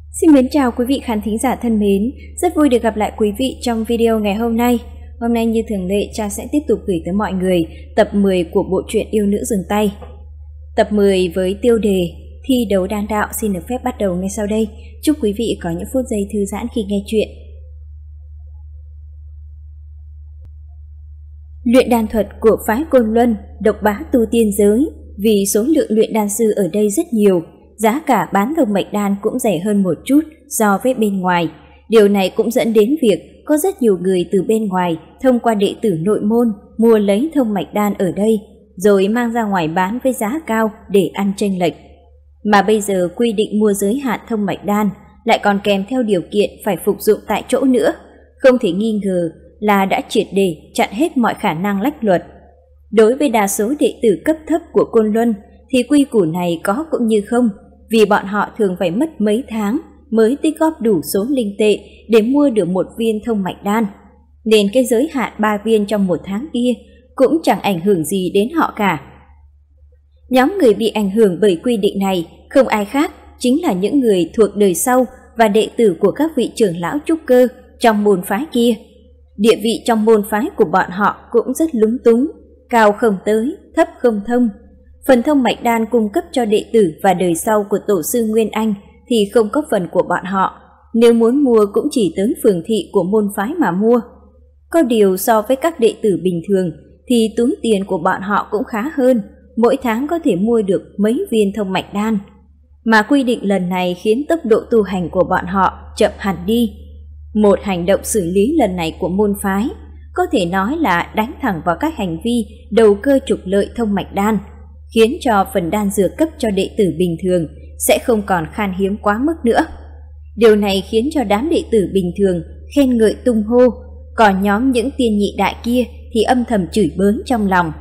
Xin mến chào quý vị khán thính giả thân mến, rất vui được gặp lại quý vị trong video ngày hôm nay. Hôm nay như thường lệ, Trang sẽ tiếp tục gửi tới mọi người tập 10 của bộ truyện Yêu Nữ Dừng Tay. Tập 10 với tiêu đề Thi đấu đan đạo xin được phép bắt đầu ngay sau đây. Chúc quý vị có những phút giây thư giãn khi nghe chuyện. Luyện đan thuật của phái Côn Luân độc bá tu tiên giới, vì số lượng luyện đan sư ở đây rất nhiều. Giá cả bán thông mạch đan cũng rẻ hơn một chút so với bên ngoài. Điều này cũng dẫn đến việc có rất nhiều người từ bên ngoài thông qua đệ tử nội môn mua lấy thông mạch đan ở đây, rồi mang ra ngoài bán với giá cao để ăn chênh lệch. Mà bây giờ quy định mua giới hạn thông mạch đan lại còn kèm theo điều kiện phải phục dụng tại chỗ nữa, không thể nghi ngờ là đã triệt để chặn hết mọi khả năng lách luật. Đối với đa số đệ tử cấp thấp của Côn Luân thì quy củ này có cũng như không, vì bọn họ thường phải mất mấy tháng mới tích góp đủ số linh tệ để mua được một viên thông mạch đan, nên cái giới hạn 3 viên trong một tháng kia cũng chẳng ảnh hưởng gì đến họ cả. Nhóm người bị ảnh hưởng bởi quy định này không ai khác chính là những người thuộc đời sau và đệ tử của các vị trưởng lão trúc cơ trong môn phái kia. Địa vị trong môn phái của bọn họ cũng rất lúng túng, cao không tới, thấp không thông. Phần thông mạch đan cung cấp cho đệ tử và đời sau của tổ sư Nguyên Anh thì không có phần của bọn họ, nếu muốn mua cũng chỉ tới phường thị của môn phái mà mua. Có điều so với các đệ tử bình thường thì túi tiền của bọn họ cũng khá hơn, mỗi tháng có thể mua được mấy viên thông mạch đan. Mà quy định lần này khiến tốc độ tu hành của bọn họ chậm hẳn đi. Một hành động xử lý lần này của môn phái có thể nói là đánh thẳng vào các hành vi đầu cơ trục lợi thông mạch đan, khiến cho phần đan dược cấp cho đệ tử bình thường sẽ không còn khan hiếm quá mức nữa. Điều này khiến cho đám đệ tử bình thường khen ngợi tung hô, còn nhóm những tiên nhị đại kia thì âm thầm chửi bới trong lòng.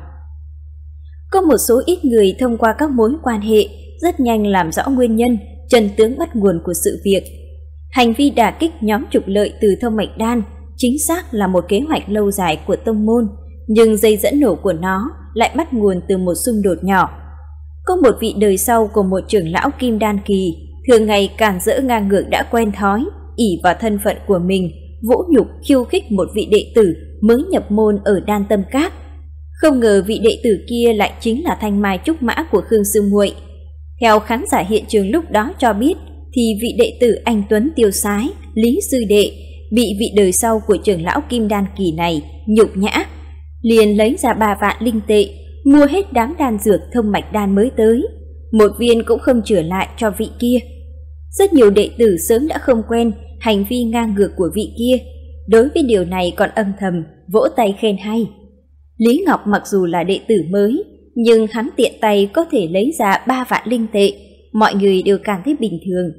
Có một số ít người thông qua các mối quan hệ rất nhanh làm rõ nguyên nhân, chân tướng bắt nguồn của sự việc. Hành vi đả kích nhóm trục lợi từ thông mạch đan chính xác là một kế hoạch lâu dài của tông môn, nhưng dây dẫn nổ của nó lại bắt nguồn từ một xung đột nhỏ. Có một vị đời sau của một trưởng lão kim đan kỳ thường ngày càn rỡ ngang ngược đã quen thói, ỷ vào thân phận của mình vũ nhục khiêu khích một vị đệ tử mới nhập môn ở Đan Tâm Các. Không ngờ vị đệ tử kia lại chính là thanh mai trúc mã của Khương Sư Muội. Theo khán giả hiện trường lúc đó cho biết thì vị đệ tử anh tuấn tiêu sái Lý Sư Đệ bị vị đời sau của trưởng lão kim đan kỳ này nhục nhã, liền lấy ra 3 vạn linh tệ mua hết đám đan dược thông mạch đan mới tới, một viên cũng không trở lại cho vị kia. Rất nhiều đệ tử sớm đã không quen hành vi ngang ngược của vị kia, đối với điều này còn âm thầm vỗ tay khen hay. Lý Ngọc mặc dù là đệ tử mới, nhưng hắn tiện tay có thể lấy ra 3 vạn linh tệ, mọi người đều cảm thấy bình thường.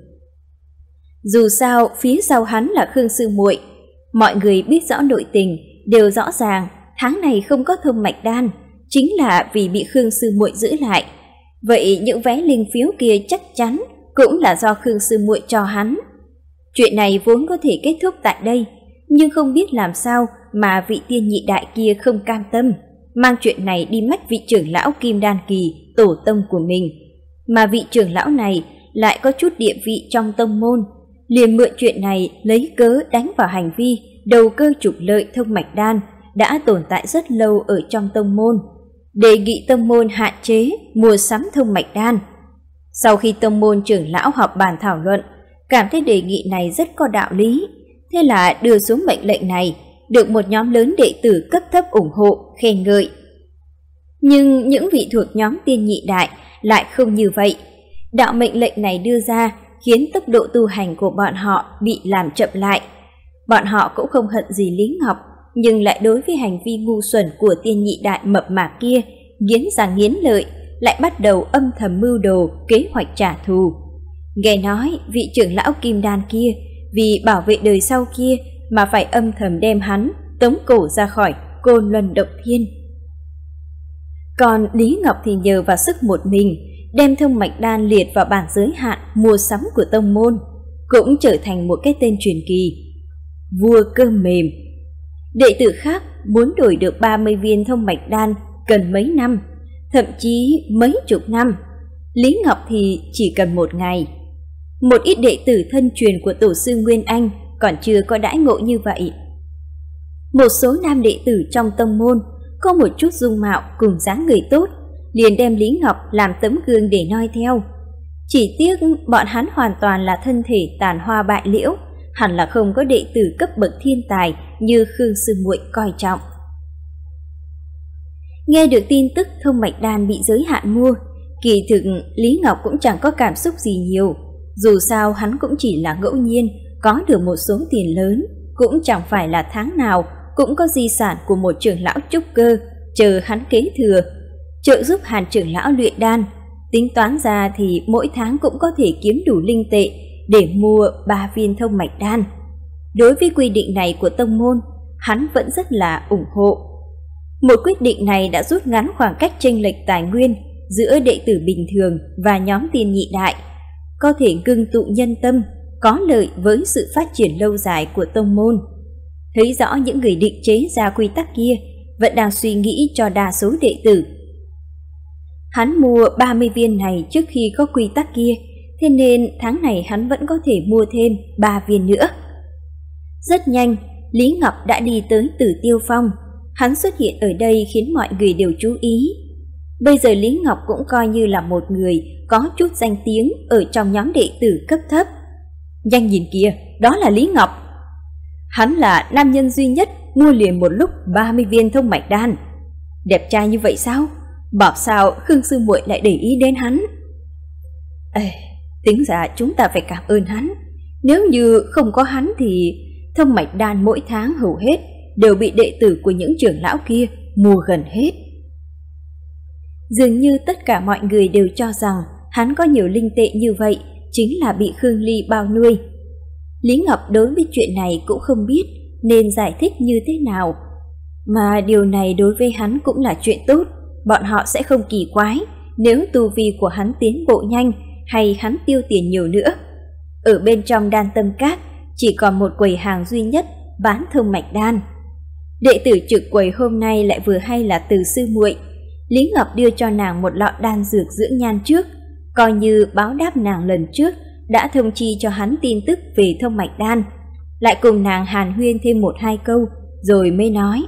Dù sao phía sau hắn là Khương Sư Muội, mọi người biết rõ nội tình, đều rõ ràng tháng này không có thông mạch đan chính là vì bị Khương Sư Muội giữ lại. Vậy những vé linh phiếu kia chắc chắn cũng là do Khương Sư Muội cho hắn. Chuyện này vốn có thể kết thúc tại đây, nhưng không biết làm sao mà vị tiên nhị đại kia không cam tâm, mang chuyện này đi mách vị trưởng lão kim đan kỳ tổ tông của mình. Mà vị trưởng lão này lại có chút địa vị trong tông môn, liền mượn chuyện này lấy cớ đánh vào hành vi đầu cơ trục lợi thông mạch đan đã tồn tại rất lâu ở trong tông môn, đề nghị tông môn hạn chế mua sắm thông mạch đan. Sau khi tông môn trưởng lão họp bàn thảo luận, cảm thấy đề nghị này rất có đạo lý, thế là đưa xuống mệnh lệnh này, được một nhóm lớn đệ tử cấp thấp ủng hộ khen ngợi. Nhưng những vị thuộc nhóm tiên nhị đại lại không như vậy. Đạo mệnh lệnh này đưa ra khiến tốc độ tu hành của bọn họ bị làm chậm lại. Bọn họ cũng không hận gì Lý Ngọc, nhưng lại đối với hành vi ngu xuẩn của tiên nhị đại mập mạp kia nghiến răng nghiến lợi, lại bắt đầu âm thầm mưu đồ kế hoạch trả thù. Nghe nói vị trưởng lão kim đan kia vì bảo vệ đời sau kia mà phải âm thầm đem hắn tống cổ ra khỏi Côn Luân Động Thiên. Còn Lý Ngọc thì nhờ vào sức một mình đem thông mạch đan liệt vào bảng giới hạn mua sắm của tông môn, cũng trở thành một cái tên truyền kỳ, vua cơm mềm. Đệ tử khác muốn đổi được 30 viên thông mạch đan cần mấy năm, thậm chí mấy chục năm. Lý Ngọc thì chỉ cần 1 ngày. Một ít đệ tử thân truyền của tổ sư Nguyên Anh còn chưa có đãi ngộ như vậy. Một số nam đệ tử trong tông môn có một chút dung mạo cùng dáng người tốt, liền đem Lý Ngọc làm tấm gương để noi theo. Chỉ tiếc bọn hắn hoàn toàn là thân thể tàn hoa bại liễu, hẳn là không có đệ tử cấp bậc thiên tài như Khương sư muội coi trọng. Nghe được tin tức thông mạch đan bị giới hạn mua, kỳ thực Lý Ngọc cũng chẳng có cảm xúc gì nhiều. Dù sao hắn cũng chỉ là ngẫu nhiên có được một số tiền lớn, cũng chẳng phải là tháng nào cũng có di sản của một trưởng lão trúc cơ chờ hắn kế thừa, trợ giúp Hàn trưởng lão luyện đan. Tính toán ra thì mỗi tháng cũng có thể kiếm đủ linh tệ để mua 3 viên thông mạch đan. Đối với quy định này của tông môn, hắn vẫn rất là ủng hộ. Một quyết định này đã rút ngắn khoảng cách chênh lệch tài nguyên giữa đệ tử bình thường và nhóm tiên nhị đại, có thể ngưng tụ nhân tâm, có lợi với sự phát triển lâu dài của tông môn. Thấy rõ những người định chế ra quy tắc kia vẫn đang suy nghĩ cho đa số đệ tử. Hắn mua 30 viên này trước khi có quy tắc kia, thế nên tháng này hắn vẫn có thể mua thêm 3 viên nữa. Rất nhanh, Lý Ngọc đã đi tới Tử Tiêu Phong. Hắn xuất hiện ở đây khiến mọi người đều chú ý. Bây giờ Lý Ngọc cũng coi như là một người có chút danh tiếng ở trong nhóm đệ tử cấp thấp. Nhanh nhìn kìa, đó là Lý Ngọc. Hắn là nam nhân duy nhất mua liền một lúc 30 viên thông mạch đan. Đẹp trai như vậy sao? Bảo sao Khương sư muội lại để ý đến hắn? Tính ra chúng ta phải cảm ơn hắn. Nếu như không có hắn thì thông mạch đan mỗi tháng hầu hết đều bị đệ tử của những trưởng lão kia mua gần hết. Dường như tất cả mọi người đều cho rằng hắn có nhiều linh tệ như vậy chính là bị Khương Ly bao nuôi. Lý Ngọc đối với chuyện này cũng không biết nên giải thích như thế nào. Mà điều này đối với hắn cũng là chuyện tốt, bọn họ sẽ không kỳ quái nếu tu vi của hắn tiến bộ nhanh hay hắn tiêu tiền nhiều nữa. Ở bên trong Đan Tâm Các chỉ còn một quầy hàng duy nhất bán thông mạch đan. Đệ tử trực quầy hôm nay lại vừa hay là Từ sư muội. Lý Ngọc đưa cho nàng một lọ đan dược dưỡng nhan trước, coi như báo đáp nàng lần trước đã thông chi cho hắn tin tức về thông mạch đan, lại cùng nàng hàn huyên thêm 1-2 câu rồi mới nói: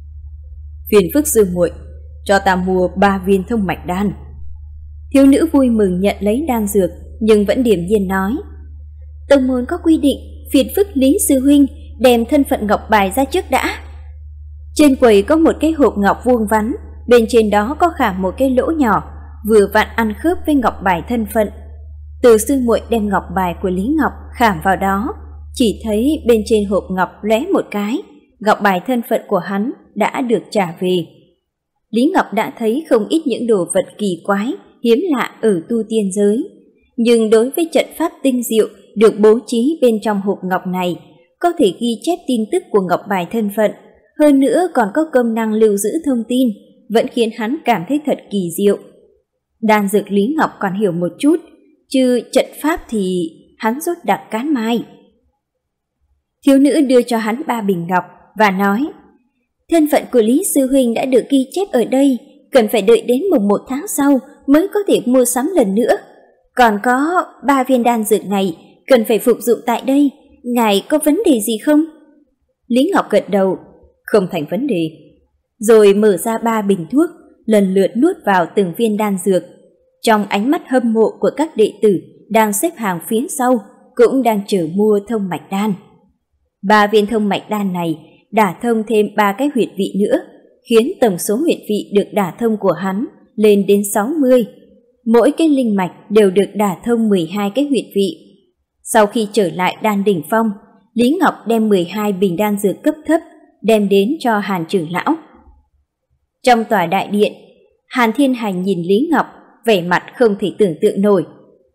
Phiền phức sư muội, cho ta mua 3 viên thông mạch đan. Thiếu nữ vui mừng nhận lấy đan dược nhưng vẫn điềm nhiên nói: Tông môn có quy định, phiền phức Lý sư huynh đem thân phận ngọc bài ra trước đã. Trên quầy có một cái hộp ngọc vuông vắn, bên trên đó có khảm một cái lỗ nhỏ, vừa vặn ăn khớp với ngọc bài thân phận. Từ sư muội đem ngọc bài của Lý Ngọc khảm vào đó, chỉ thấy bên trên hộp ngọc lóe một cái, ngọc bài thân phận của hắn đã được trả về. Lý Ngọc đã thấy không ít những đồ vật kỳ quái, hiếm lạ ở tu tiên giới, nhưng đối với trận pháp tinh diệu được bố trí bên trong hộp ngọc này, có thể ghi chép tin tức của ngọc bài thân phận, hơn nữa còn có công năng lưu giữ thông tin, vẫn khiến hắn cảm thấy thật kỳ diệu. Đan dược Lý Ngọc còn hiểu một chút, chứ trận pháp thì hắn rốt đặc cán mai. Thiếu nữ đưa cho hắn 3 bình ngọc và nói: Thân phận của Lý sư huynh đã được ghi chép ở đây, cần phải đợi đến mùng 1 tháng sau mới có thể mua sắm lần nữa. Còn có 3 viên đan dược này cần phải phục dụng tại đây, ngài có vấn đề gì không? Lý Ngọc gật đầu: Không thành vấn đề. Rồi mở ra 3 bình thuốc, lần lượt nuốt vào từng viên đan dược. Trong ánh mắt hâm mộ của các đệ tử đang xếp hàng phía sau cũng đang chờ mua thông mạch đan. 3 viên thông mạch đan này đả thông thêm 3 cái huyệt vị nữa, khiến tổng số huyệt vị được đả thông của hắn lên đến 60. Mỗi cái linh mạch đều được đả thông 12 cái huyệt vị. Sau khi trở lại Đan Đỉnh Phong, Lý Ngọc đem 12 bình đan dược cấp thấp đem đến cho Hàn trưởng lão. Trong tòa đại điện, Hàn Thiên Hành nhìn Lý Ngọc, vẻ mặt không thể tưởng tượng nổi.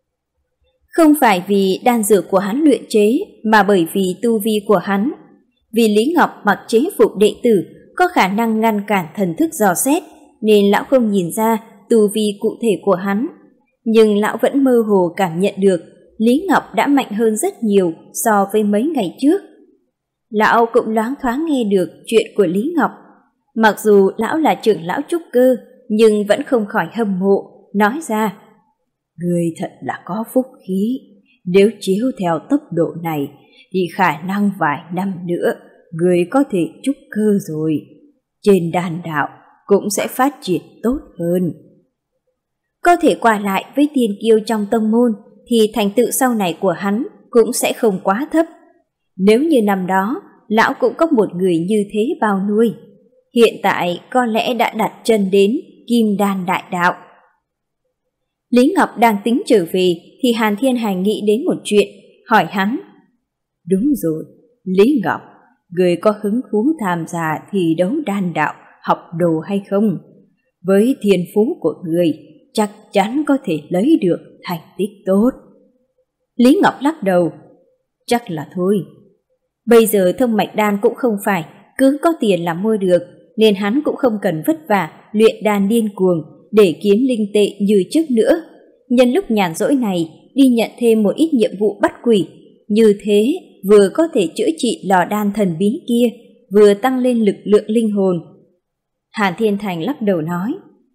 Không phải vì đan dược của hắn luyện chế, mà bởi vì tu vi của hắn. Vì Lý Ngọc mặc chế phục đệ tử có khả năng ngăn cản thần thức dò xét, nên lão không nhìn ra tu vi cụ thể của hắn. Nhưng lão vẫn mơ hồ cảm nhận được Lý Ngọc đã mạnh hơn rất nhiều so với mấy ngày trước. Lão cũng loáng thoáng nghe được chuyện của Lý Ngọc. Mặc dù lão là trưởng lão trúc cơ, nhưng vẫn không khỏi hâm mộ, nói ra: Người thật là có phúc khí, Nếu chiếu theo tốc độ này thì khả năng vài năm nữa người có thể trúc cơ rồi. Trên đan đạo cũng sẽ phát triển tốt hơn. Có thể qua lại với tiên kiêu trong tông môn thì thành tựu sau này của hắn cũng sẽ không quá thấp. Nếu như năm đó lão cũng có một người như thế bao nuôi, hiện tại có lẽ đã đặt chân đến Kim Đan đại đạo. Lý Ngọc đang tính trở về thì Hàn Thiên Hành nghĩ đến một chuyện, hỏi hắn. Đúng rồi, Lý Ngọc, người có hứng thú tham gia thi đấu đan đạo học đồ hay không? Với thiên phú của người chắc chắn có thể lấy được thành tích tốt. Lý Ngọc lắc đầu. Chắc là thôi. Bây giờ thông mạch đan cũng không phải cứ có tiền là mua được, nên hắn cũng không cần vất vả luyện đan điên cuồng để kiếm linh tệ như trước nữa. Nhân lúc nhàn rỗi này đi nhận thêm một ít nhiệm vụ bắt quỷ, như thế vừa có thể chữa trị lò đan thần bí kia, vừa tăng lên lực lượng linh hồn. Hàn Thiên Thành lắc đầu nói.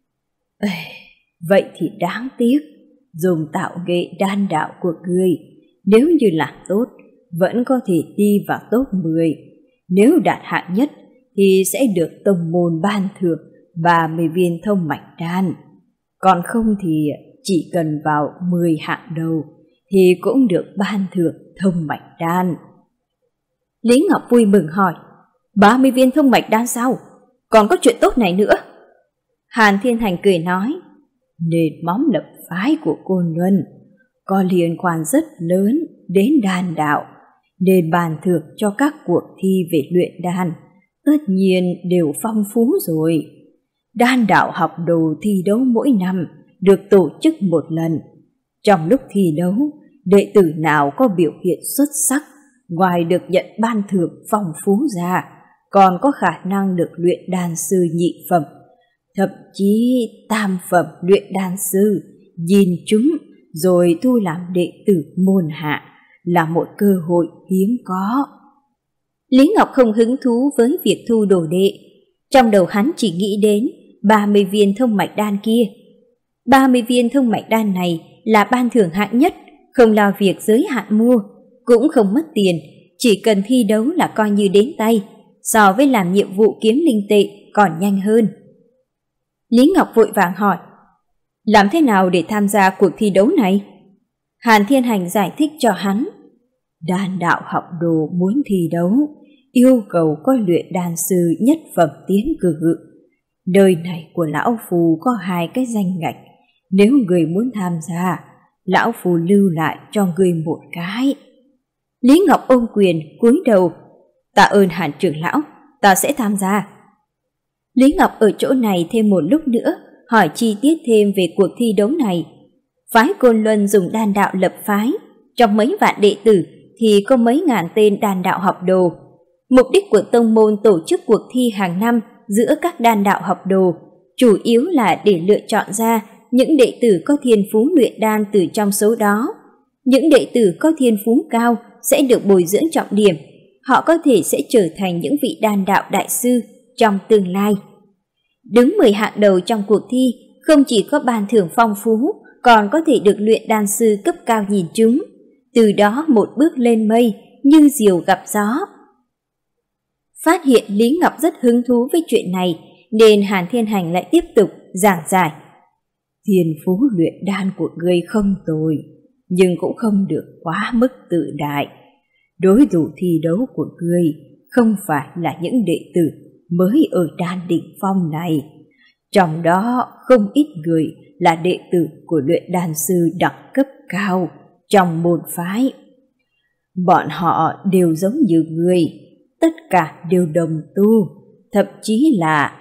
Vậy thì đáng tiếc, dùng tạo nghệ đan đạo của người, nếu như làm tốt vẫn có thể đi vào top 10. Nếu đạt hạng nhất thì sẽ được tông môn ban thưởng 30 viên thông mạch đan. Còn không thì chỉ cần vào 10 hạng đầu thì cũng được ban thưởng thông mạch đan. Lý Ngọc vui mừng hỏi. 30 viên thông mạch đan sao? Còn có chuyện tốt này nữa? Hàn Thiên Hành cười nói. Nền móng lập phái của Côn Luân có liên quan rất lớn đến đan đạo, nên bàn thưởng cho các cuộc thi về luyện đan tất nhiên đều phong phú rồi. Đan đạo học đồ thi đấu mỗi năm được tổ chức một lần. Trong lúc thi đấu, đệ tử nào có biểu hiện xuất sắc, ngoài được nhận ban thưởng phong phú ra, còn có khả năng được luyện đan sư nhị phẩm, thậm chí tam phẩm luyện đan sư, nhìn chúng rồi thu làm đệ tử môn hạ, là một cơ hội hiếm có. Lý Ngọc không hứng thú với việc thu đồ đệ, trong đầu hắn chỉ nghĩ đến 30 viên thông mạch đan kia. 30 viên thông mạch đan này là ban thưởng hạng nhất, không lo việc giới hạn mua, cũng không mất tiền, chỉ cần thi đấu là coi như đến tay, so với làm nhiệm vụ kiếm linh tệ còn nhanh hơn. Lý Ngọc vội vàng hỏi. Làm thế nào để tham gia cuộc thi đấu này? Hàn Thiên Hành giải thích cho hắn. Đan đạo học đồ muốn thi đấu, yêu cầu có luyện đan sư nhất phẩm tiến cử. Đời này của lão phù có 2 cái danh ngạch, nếu người muốn tham gia, lão phù lưu lại cho người một cái. Lý Ngọc ôm quyền cúi đầu. Tạ ơn Hàn trưởng lão, ta sẽ tham gia. Lý Ngọc ở chỗ này thêm một lúc nữa, hỏi chi tiết thêm về cuộc thi đấu này. Phái Côn Luân dùng đan đạo lập phái, trong mấy vạn đệ tử thì có mấy ngàn tên đan đạo học đồ. Mục đích của tông môn tổ chức cuộc thi hàng năm giữa các đan đạo học đồ chủ yếu là để lựa chọn ra những đệ tử có thiên phú luyện đan từ trong số đó. Những đệ tử có thiên phú cao sẽ được bồi dưỡng trọng điểm, họ có thể sẽ trở thành những vị đan đạo đại sư trong tương lai. Đứng 10 hạng đầu trong cuộc thi không chỉ có ban thưởng phong phú, còn có thể được luyện đan sư cấp cao nhìn chúng, từ đó một bước lên mây như diều gặp gió. Phát hiện Lý Ngọc rất hứng thú với chuyện này, nên Hàn Thiên Hành lại tiếp tục giảng giải. Thiên phú luyện đan của ngươi không tồi, nhưng cũng không được quá mức tự đại. Đối thủ thi đấu của ngươi không phải là những đệ tử mới ở đan đỉnh phong này, trong đó không ít người là đệ tử của luyện đan sư đẳng cấp cao trong môn phái. Bọn họ đều giống như ngươi, tất cả đều đồng tu, thậm chí là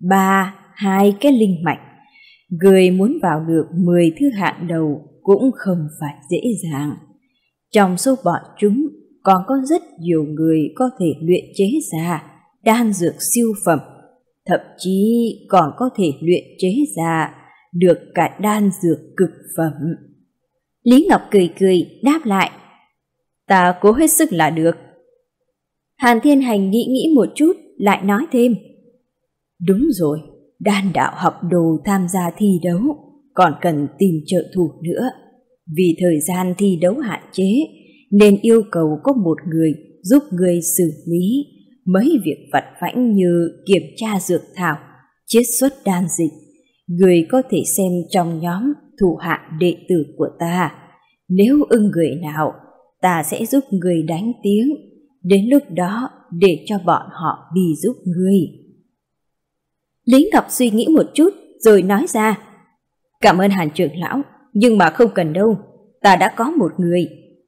3-2 cái linh mạch. Người muốn vào được 10 thứ hạng đầu cũng không phải dễ dàng. Trong số bọn chúng còn có rất nhiều người có thể luyện chế ra đan dược siêu phẩm, thậm chí còn có thể luyện chế ra được cả đan dược cực phẩm. Lý Ngọc cười cười đáp lại. Ta cố hết sức là được. Hàn Thiên Hành nghĩ một chút lại nói thêm. Đúng rồi, đan đạo học đồ tham gia thi đấu còn cần tìm trợ thủ nữa. Vì thời gian thi đấu hạn chế nên yêu cầu có một người giúp ngươi xử lý mấy việc vặt vãnh như kiểm tra dược thảo, chiết xuất đan dịch. Ngươi có thể xem trong nhóm thủ hạ đệ tử của ta. Nếu ưng người nào, ta sẽ giúp ngươi đánh tiếng. Đến lúc đó để cho bọn họ đi giúp ngươi. Lý Ngọc suy nghĩ một chút rồi nói ra: Cảm ơn Hàn trưởng lão, nhưng mà không cần đâu, ta đã có một người.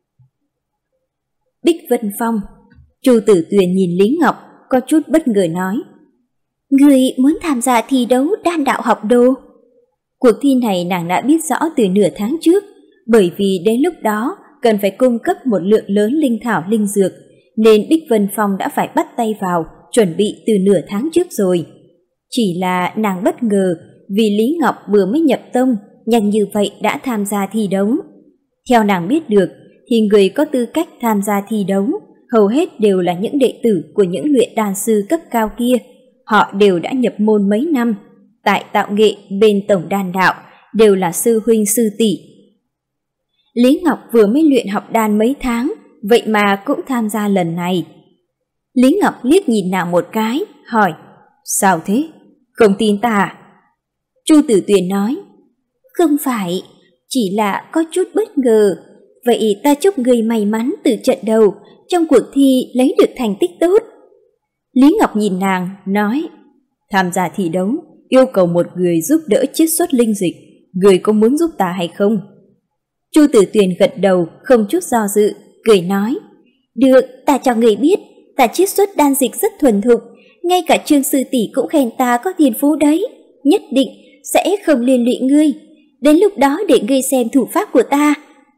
Bích Vân Phong. Chu Tử Tuyền nhìn Lý Ngọc có chút bất ngờ nói: Ngươi muốn tham gia thi đấu đan đạo học đồ? Cuộc thi này nàng đã biết rõ từ nửa tháng trước, bởi vì đến lúc đó cần phải cung cấp một lượng lớn linh thảo linh dược, nên Bích Vân Phong đã phải bắt tay vào chuẩn bị từ nửa tháng trước rồi. Chỉ là nàng bất ngờ vì Lý Ngọc vừa mới nhập tông, nhanh như vậy đã tham gia thi đấu. Theo nàng biết được thì người có tư cách tham gia thi đấu hầu hết đều là những đệ tử của những luyện đan sư cấp cao kia. Họ đều đã nhập môn mấy năm, tại tạo nghệ bên tổng đan đạo đều là sư huynh sư tỷ. Lý Ngọc vừa mới luyện học đan mấy tháng, vậy mà cũng tham gia lần này. Lý Ngọc liếc nhìn nàng một cái, hỏi: Sao thế? Không tin ta à? Chu Tử Tuyền nói: Không phải, chỉ là có chút bất ngờ. Vậy ta chúc người may mắn từ trận đầu trong cuộc thi lấy được thành tích tốt. Lý Ngọc nhìn nàng, nói: Tham gia thi đấu yêu cầu một người giúp đỡ chiết xuất linh dịch, người có muốn giúp ta hay không? Chu Tử Tuyền gật đầu không chút do dự, cười nói: Được, ta cho người biết, ta chiết xuất đan dịch rất thuần thục, ngay cả Trương sư tỷ cũng khen ta có thiên phú đấy, nhất định sẽ không liên lụy ngươi. Đến lúc đó để ngươi xem thủ pháp của ta.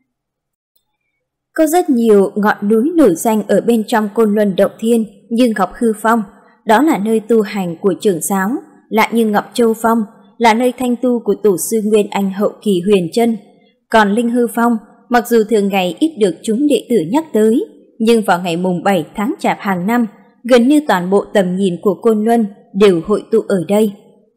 Có rất nhiều ngọn núi nổi danh ở bên trong Côn Luân Động Thiên như Ngọc Hư Phong, đó là nơi tu hành của trưởng giáo, lại như Ngọc Châu Phong là nơi thanh tu của tổ sư Nguyên Anh hậu kỳ Huyền Chân. Còn Linh Hư Phong, mặc dù thường ngày ít được chúng đệ tử nhắc tới, nhưng vào ngày mùng 7 tháng Chạp hàng năm, gần như toàn bộ tầm nhìn của Côn Luân đều hội tụ ở đây.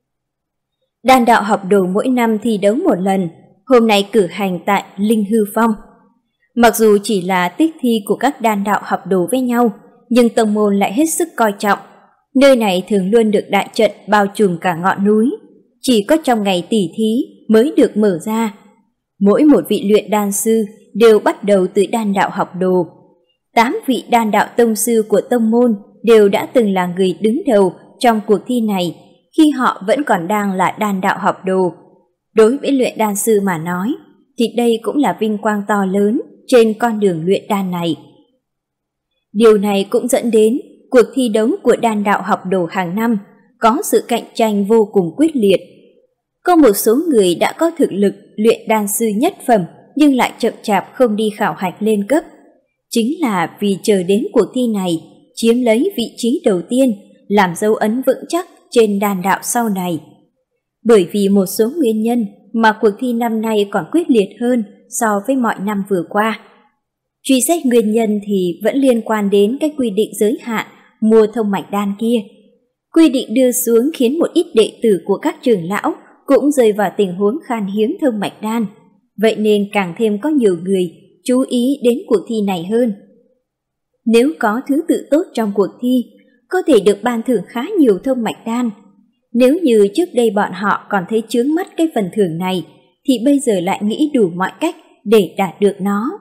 Đan đạo học đồ mỗi năm thi đấu một lần, hôm nay cử hành tại Linh Hư Phong. Mặc dù chỉ là tích thi của các đan đạo học đồ với nhau, nhưng tông môn lại hết sức coi trọng. Nơi này thường luôn được đại trận bao trùm cả ngọn núi, chỉ có trong ngày tỉ thí mới được mở ra. Mỗi một vị luyện đan sư đều bắt đầu từ đan đạo học đồ. 8 vị đan đạo tông sư của tông môn đều đã từng là người đứng đầu trong cuộc thi này khi họ vẫn còn đang là đan đạo học đồ. Đối với luyện đan sư mà nói, thì đây cũng là vinh quang to lớn trên con đường luyện đan này. Điều này cũng dẫn đến cuộc thi đấu của đan đạo học đồ hàng năm có sự cạnh tranh vô cùng quyết liệt. Có một số người đã có thực lực luyện đan sư nhất phẩm nhưng lại chậm chạp không đi khảo hạch lên cấp. Chính là vì chờ đến cuộc thi này chiếm lấy vị trí đầu tiên, làm dấu ấn vững chắc trên đan đạo sau này. Bởi vì một số nguyên nhân mà cuộc thi năm nay còn quyết liệt hơn so với mọi năm vừa qua. Truy xét nguyên nhân thì vẫn liên quan đến cái quy định giới hạn mua thông mạch đan kia. Quy định đưa xuống khiến một ít đệ tử của các trưởng lão cũng rơi vào tình huống khan hiếm thông mạch đan. Vậy nên càng thêm có nhiều người chú ý đến cuộc thi này hơn. Nếu có thứ tự tốt trong cuộc thi, có thể được ban thưởng khá nhiều thông mạch đan. Nếu như trước đây bọn họ còn thấy chướng mắt cái phần thưởng này, thì bây giờ lại nghĩ đủ mọi cách để đạt được nó.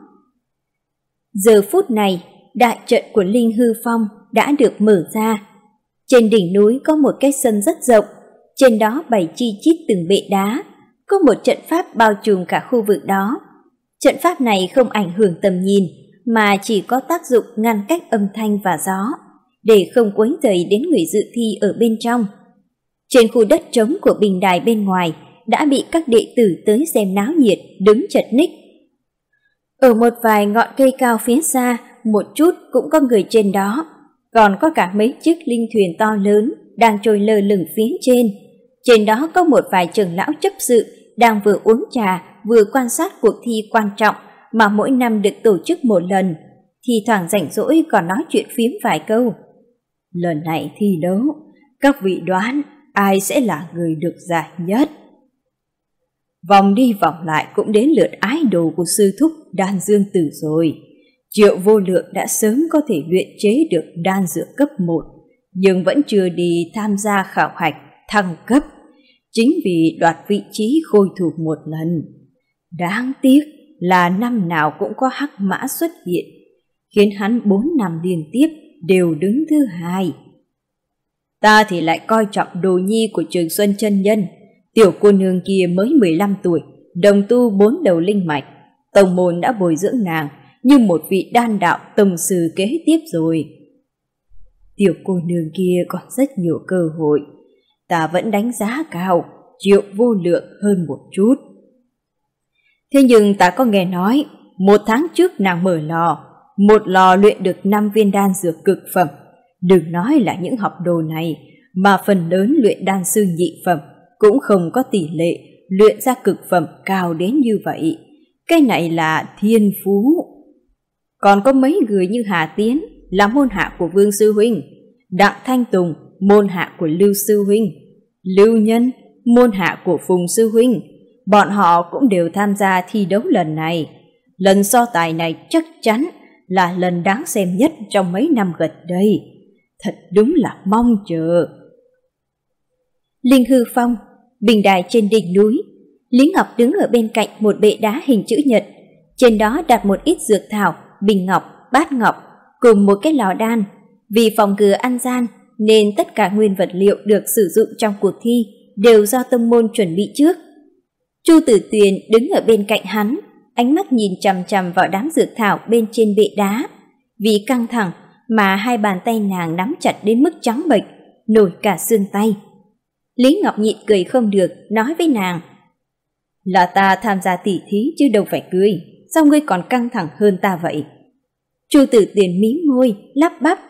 Giờ phút này, đại trận của Linh Hư Phong đã được mở ra. Trên đỉnh núi có một cái sân rất rộng, trên đó bày chi chít từng bệ đá, có một trận pháp bao trùm cả khu vực đó. Trận pháp này không ảnh hưởng tầm nhìn, mà chỉ có tác dụng ngăn cách âm thanh và gió, để không quấy rầy đến người dự thi ở bên trong. Trên khu đất trống của bình đài bên ngoài đã bị các đệ tử tới xem náo nhiệt đứng chật ních. Ở một vài ngọn cây cao phía xa, một chút cũng có người trên đó, còn có cả mấy chiếc linh thuyền to lớn đang trôi lơ lửng phía trên. Trên đó có một vài trưởng lão chấp sự đang vừa uống trà vừa quan sát cuộc thi quan trọng mà mỗi năm được tổ chức một lần, thì thoảng rảnh rỗi còn nói chuyện phiếm vài câu. Lần này thi đấu, các vị đoán ai sẽ là người được giải nhất? Vòng đi vòng lại cũng đến lượt ái đồ của sư thúc Đan Dương Tử rồi. Triệu Vô Lượng đã sớm có thể luyện chế được đan dược cấp 1, nhưng vẫn chưa đi tham gia khảo hạch thăng cấp, chính vì đoạt vị trí khôi thủ một lần. Đáng tiếc là năm nào cũng có hắc mã xuất hiện, khiến hắn 4 năm liên tiếp đều đứng thứ 2. Ta thì lại coi trọng đồ nhi của Trường Xuân chân nhân. Tiểu cô nương kia mới 15 tuổi, đồng tu 4 đầu linh mạch. Tông môn đã bồi dưỡng nàng như một vị đan đạo tông sư kế tiếp rồi. Tiểu cô nương kia còn rất nhiều cơ hội. Ta vẫn đánh giá cao Triệu Vô Lượng hơn một chút. Thế nhưng ta có nghe nói 1 tháng trước nàng mở lò, một lò luyện được 5 viên đan dược cực phẩm. Đừng nói là những học đồ này, mà phần lớn luyện đan sư nhị phẩm cũng không có tỷ lệ luyện ra cực phẩm cao đến như vậy. Cái này là thiên phú. Còn có mấy người như Hà Tiến là môn hạ của Vương Sư Huynh, Đặng Thanh Tùng môn hạ của Lưu Sư Huynh, Lưu Nhân môn hạ của Phùng Sư Huynh. Bọn họ cũng đều tham gia thi đấu lần này. Lần so tài này chắc chắn là lần đáng xem nhất trong mấy năm gần đây. Thật đúng là mong chờ. Linh Hư Phong, bình đài trên đỉnh núi. Lý Ngọc đứng ở bên cạnh một bệ đá hình chữ nhật. Trên đó đặt một ít dược thảo, bình ngọc, bát ngọc cùng một cái lò đan. Vì phòng ngừa ăn gian nên tất cả nguyên vật liệu được sử dụng trong cuộc thi đều do tông môn chuẩn bị trước. Chu Tử Tuyền đứng ở bên cạnh hắn, ánh mắt nhìn chằm chằm vào đám dược thảo bên trên bệ đá. Vì căng thẳng mà hai bàn tay nàng nắm chặt đến mức trắng bệch, nổi cả xương tay. Lý Ngọc nhịn cười không được, nói với nàng: Là ta tham gia tỉ thí chứ đâu phải ngươi, sao ngươi còn căng thẳng hơn ta vậy? Chu Tử Tuyền mím môi, lắp bắp: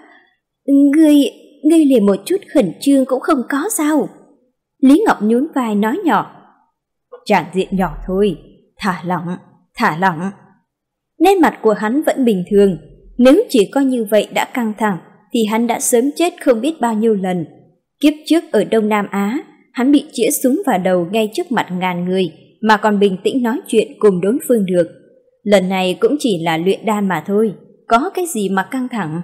Ngươi liền một chút khẩn trương cũng không có sao? Lý Ngọc nhún vai nói nhỏ: Chẳng diện nhỏ thôi, thả lỏng. Nét mặt của hắn vẫn bình thường, nếu chỉ có như vậy đã căng thẳng thì hắn đã sớm chết không biết bao nhiêu lần. Kiếp trước ở Đông Nam Á, hắn bị chĩa súng vào đầu ngay trước mặt ngàn người mà còn bình tĩnh nói chuyện cùng đối phương được. Lần này cũng chỉ là luyện đan mà thôi, có cái gì mà căng thẳng.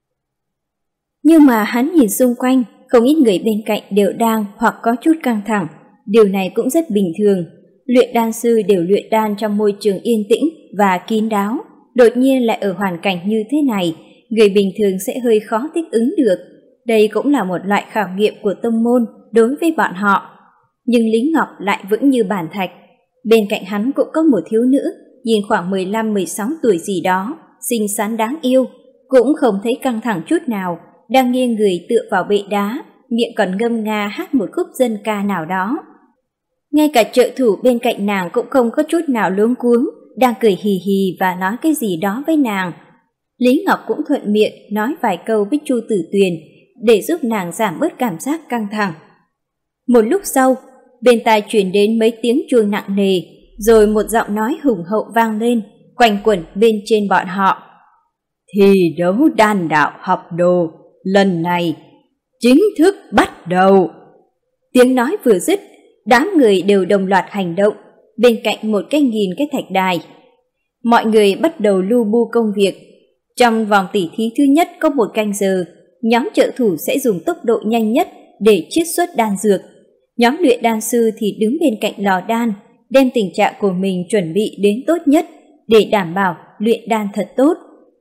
Nhưng mà hắn nhìn xung quanh, không ít người bên cạnh đều đang hoặc có chút căng thẳng. Điều này cũng rất bình thường. Luyện đan sư đều luyện đan trong môi trường yên tĩnh và kín đáo. Đột nhiên lại ở hoàn cảnh như thế này, người bình thường sẽ hơi khó thích ứng được. Đây cũng là một loại khảo nghiệm của tông môn đối với bọn họ. Nhưng Lý Ngọc lại vững như bàn thạch. Bên cạnh hắn cũng có một thiếu nữ, nhìn khoảng 15-16 tuổi gì đó, xinh xắn đáng yêu, cũng không thấy căng thẳng chút nào, đang nghiêng người tựa vào bệ đá, miệng còn ngâm nga hát một khúc dân ca nào đó. Ngay cả trợ thủ bên cạnh nàng cũng không có chút nào luống cuống, đang cười hì hì và nói cái gì đó với nàng. Lý Ngọc cũng thuận miệng nói vài câu với Chu Tử Tuyền để giúp nàng giảm bớt cảm giác căng thẳng. Một lúc sau, bên tai truyền đến mấy tiếng chuông nặng nề, rồi một giọng nói hùng hậu vang lên, quanh quẩn bên trên bọn họ. Thi đấu đan đạo học đồ lần này chính thức bắt đầu. Tiếng nói vừa dứt, đám người đều đồng loạt hành động bên cạnh một cái nghìn cái thạch đài. Mọi người bắt đầu lu bu công việc. Trong vòng tỉ thí thứ nhất có 1 canh giờ, nhóm trợ thủ sẽ dùng tốc độ nhanh nhất để chiết xuất đan dược. Nhóm luyện đan sư thì đứng bên cạnh lò đan, đem tình trạng của mình chuẩn bị đến tốt nhất để đảm bảo luyện đan thật tốt.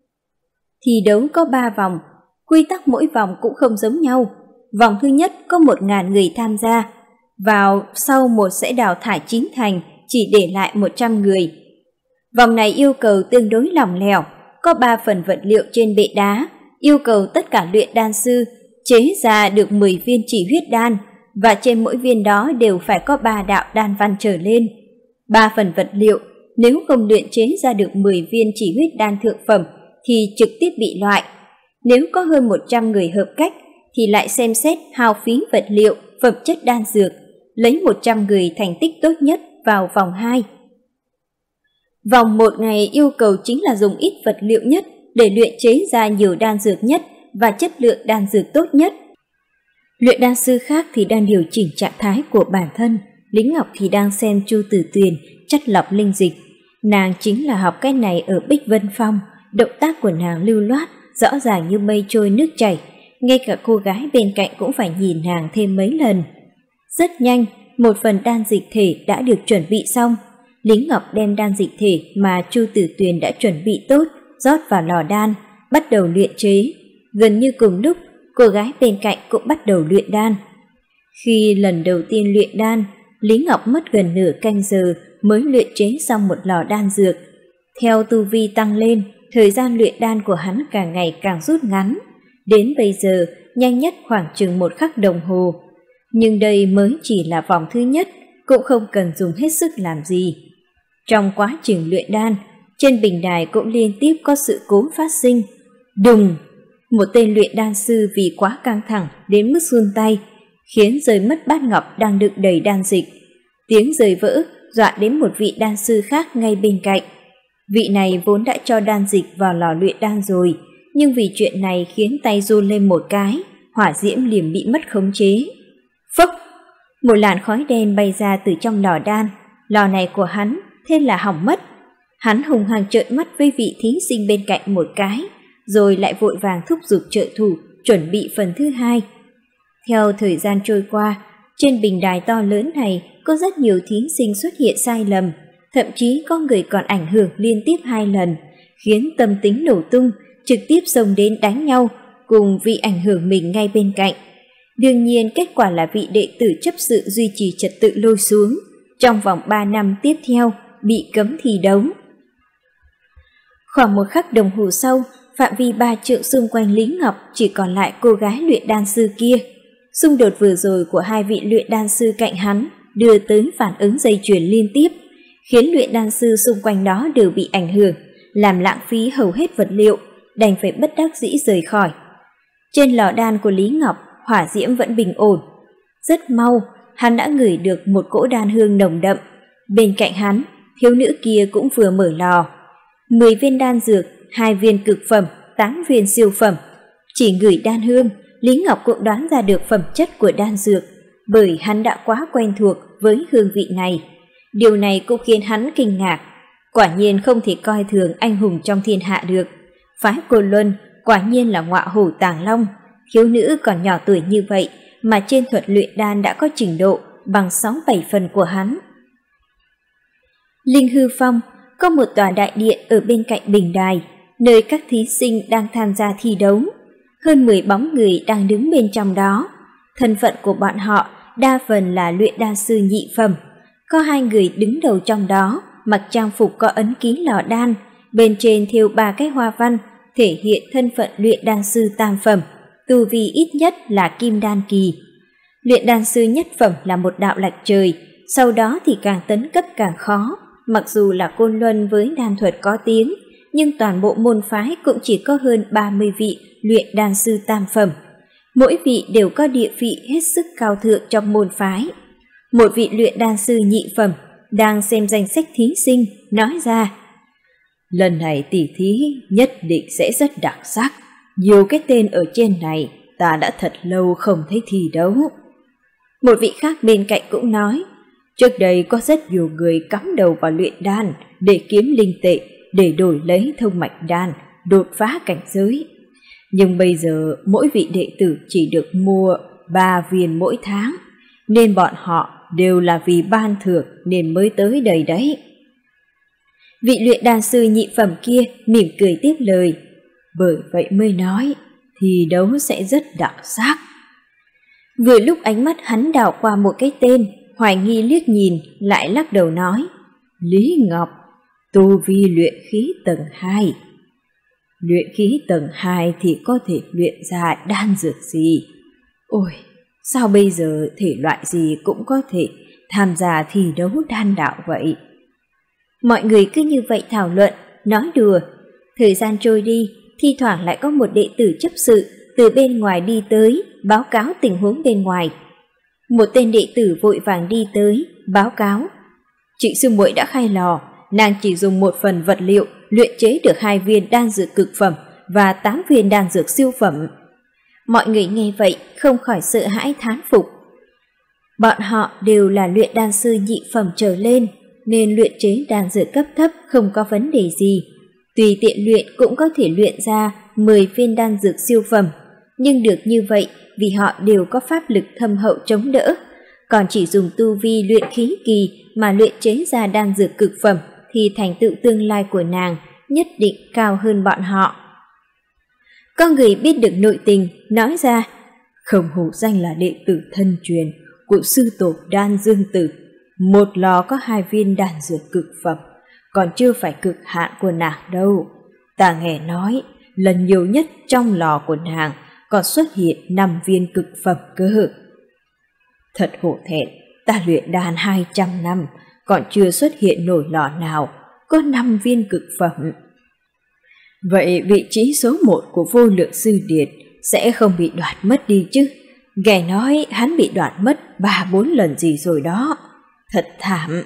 Thi đấu có 3 vòng, quy tắc mỗi vòng cũng không giống nhau. Vòng thứ nhất có 1000 người tham gia, vào sau một sẽ đào thải 9 thành, chỉ để lại 100 người. Vòng này yêu cầu tương đối lỏng lẻo, có 3 phần vật liệu trên bệ đá, yêu cầu tất cả luyện đan sư chế ra được 10 viên chỉ huyết đan, và trên mỗi viên đó đều phải có 3 đạo đan văn trở lên. 3 phần vật liệu, nếu không luyện chế ra được 10 viên chỉ huyết đan thượng phẩm thì trực tiếp bị loại. Nếu có hơn 100 người hợp cách thì lại xem xét hao phí vật liệu, phẩm chất đan dược, lấy 100 người thành tích tốt nhất vào vòng 2. Vòng 1 ngày yêu cầu chính là dùng ít vật liệu nhất để luyện chế ra nhiều đan dược nhất và chất lượng đan dược tốt nhất. Luyện đan sư khác thì đang điều chỉnh trạng thái của bản thân, Lý Ngọc thì đang xem Chu Tử Tuyền chất lọc linh dịch. Nàng chính là học cái này ở Bích Vân Phong, động tác của nàng lưu loát, rõ ràng như mây trôi nước chảy, ngay cả cô gái bên cạnh cũng phải nhìn nàng thêm mấy lần. Rất nhanh, một phần đan dịch thể đã được chuẩn bị xong. Lý Ngọc đem đan dịch thể mà Chu Tử Tuyền đã chuẩn bị tốt rót vào lò đan, bắt đầu luyện chế. Gần như cùng lúc, cô gái bên cạnh cũng bắt đầu luyện đan. Khi lần đầu tiên luyện đan, Lý Ngọc mất gần nửa canh giờ mới luyện chế xong một lò đan dược. Theo tu vi tăng lên, thời gian luyện đan của hắn càng ngày càng rút ngắn. Đến bây giờ, nhanh nhất khoảng chừng 1 khắc đồng hồ. Nhưng đây mới chỉ là vòng thứ nhất, cũng không cần dùng hết sức làm gì. Trong quá trình luyện đan, trên bình đài cũng liên tiếp có sự cố phát sinh. Đùng! Một tên luyện đan sư vì quá căng thẳng đến mức run tay, khiến rơi mất bát ngọc đang đựng đầy đan dịch. Tiếng rơi vỡ dọa đến một vị đan sư khác ngay bên cạnh. Vị này vốn đã cho đan dịch vào lò luyện đan rồi, nhưng vì chuyện này khiến tay run lên một cái, hỏa diễm liền bị mất khống chế. Phốc! Một làn khói đen bay ra từ trong lò đan. Lò này của hắn thế là hỏng mất. Hắn hùng hăng trợn mắt với vị thí sinh bên cạnh một cái, rồi lại vội vàng thúc giục trợ thủ chuẩn bị phần thứ hai. Theo thời gian trôi qua, trên bình đài to lớn này có rất nhiều thí sinh xuất hiện sai lầm, thậm chí có người còn ảnh hưởng liên tiếp 2 lần, khiến tâm tính nổ tung, trực tiếp xông đến đánh nhau cùng vị ảnh hưởng mình ngay bên cạnh. Đương nhiên kết quả là vị đệ tử chấp sự duy trì trật tự lôi xuống, trong vòng 3 năm tiếp theo bị cấm thi đấu. Khoảng 1 khắc đồng hồ sau, phạm vi 3 trượng xung quanh Lý Ngọc chỉ còn lại cô gái luyện đan sư kia. Xung đột vừa rồi của 2 vị luyện đan sư cạnh hắn đưa tới phản ứng dây chuyền liên tiếp, khiến luyện đan sư xung quanh đó đều bị ảnh hưởng, làm lãng phí hầu hết vật liệu, đành phải bất đắc dĩ rời khỏi. Trên lò đan của Lý Ngọc, hỏa diễm vẫn bình ổn. Rất mau, hắn đã ngửi được một cỗ đan hương nồng đậm. Bên cạnh hắn, thiếu nữ kia cũng vừa mở lò. 10 viên đan dược, 2 viên cực phẩm, 8 viên siêu phẩm. Chỉ ngửi đan hương, Lý Ngọc cũng đoán ra được phẩm chất của đan dược, bởi hắn đã quá quen thuộc với hương vị này. Điều này cũng khiến hắn kinh ngạc. Quả nhiên không thể coi thường anh hùng trong thiên hạ được. Phái Côn Luân quả nhiên là ngọa hổ tàng long. Thiếu nữ còn nhỏ tuổi như vậy mà trên thuật luyện đan đã có trình độ bằng 6-7 phần của hắn. Linh Hư Phong có một tòa đại điện ở bên cạnh bình đài, nơi các thí sinh đang tham gia thi đấu. Hơn 10 bóng người đang đứng bên trong đó. Thân phận của bọn họ đa phần là luyện đan sư nhị phẩm. Có 2 người đứng đầu trong đó, mặc trang phục có ấn ký lò đan, bên trên thêu 3 cái hoa văn, thể hiện thân phận luyện đan sư tam phẩm, tu vi ít nhất là kim đan kỳ. Luyện đan sư nhất phẩm là một đạo lạch trời, sau đó thì càng tấn cấp càng khó. Mặc dù là Côn Luân với đan thuật có tiếng, nhưng toàn bộ môn phái cũng chỉ có hơn 30 vị luyện đan sư tam phẩm. Mỗi vị đều có địa vị hết sức cao thượng trong môn phái. Một vị luyện đan sư nhị phẩm đang xem danh sách thí sinh, nói ra: lần này tỷ thí nhất định sẽ rất đặc sắc. Nhiều cái tên ở trên này ta đã thật lâu không thấy thi đấu. Một vị khác bên cạnh cũng nói: trước đây có rất nhiều người cắm đầu vào luyện đan để kiếm linh tệ, để đổi lấy thông mạch đan, đột phá cảnh giới. Nhưng bây giờ mỗi vị đệ tử chỉ được mua 3 viên mỗi tháng, nên bọn họ đều là vì ban thưởng nên mới tới đây đấy. Vị luyện đan sư nhị phẩm kia mỉm cười tiếp lời: bởi vậy mới nói thi đấu sẽ rất đặc sắc. Vừa lúc ánh mắt hắn đảo qua một cái tên, hoài nghi liếc nhìn, lại lắc đầu nói: Lý Ngọc, tu vi luyện khí tầng 2. Luyện khí tầng 2 thì có thể luyện ra đan dược gì? Ôi, sao bây giờ thể loại gì cũng có thể tham gia thi đấu đan đạo vậy? Mọi người cứ như vậy thảo luận, nói đùa. Thời gian trôi đi, thi thoảng lại có một đệ tử chấp sự từ bên ngoài đi tới, báo cáo tình huống bên ngoài. Một tên đệ tử vội vàng đi tới, báo cáo: Trịnh sư muội đã khai lò, nàng chỉ dùng 1 phần vật liệu luyện chế được 2 viên đan dược cực phẩm và 8 viên đan dược siêu phẩm. Mọi người nghe vậy không khỏi sợ hãi thán phục. Bọn họ đều là luyện đan sư nhị phẩm trở lên, nên luyện chế đan dược cấp thấp không có vấn đề gì. Tùy tiện luyện cũng có thể luyện ra 10 viên đan dược siêu phẩm, nhưng được như vậy vì họ đều có pháp lực thâm hậu chống đỡ, còn chỉ dùng tu vi luyện khí kỳ mà luyện chế ra đan dược cực phẩm thì thành tựu tương lai của nàng nhất định cao hơn bọn họ. Có người biết được nội tình, nói ra, không hổ danh là đệ tử thân truyền của sư tổ Đan Dương Tử, một lò có 2 viên đan dược cực phẩm, còn chưa phải cực hạn của nàng đâu. Ta nghe nói, lần nhiều nhất trong lò của nàng còn xuất hiện 5 viên cực phẩm cơ. Thật hổ thẹn, ta luyện đan 200 năm, còn chưa xuất hiện nổi lò nào có 5 viên cực phẩm. Vậy vị trí số 1 của Vô Lượng Sư Điệt sẽ không bị đoạt mất đi chứ? Nghe nói hắn bị đoạt mất 3-4 lần gì rồi đó. Thật thảm.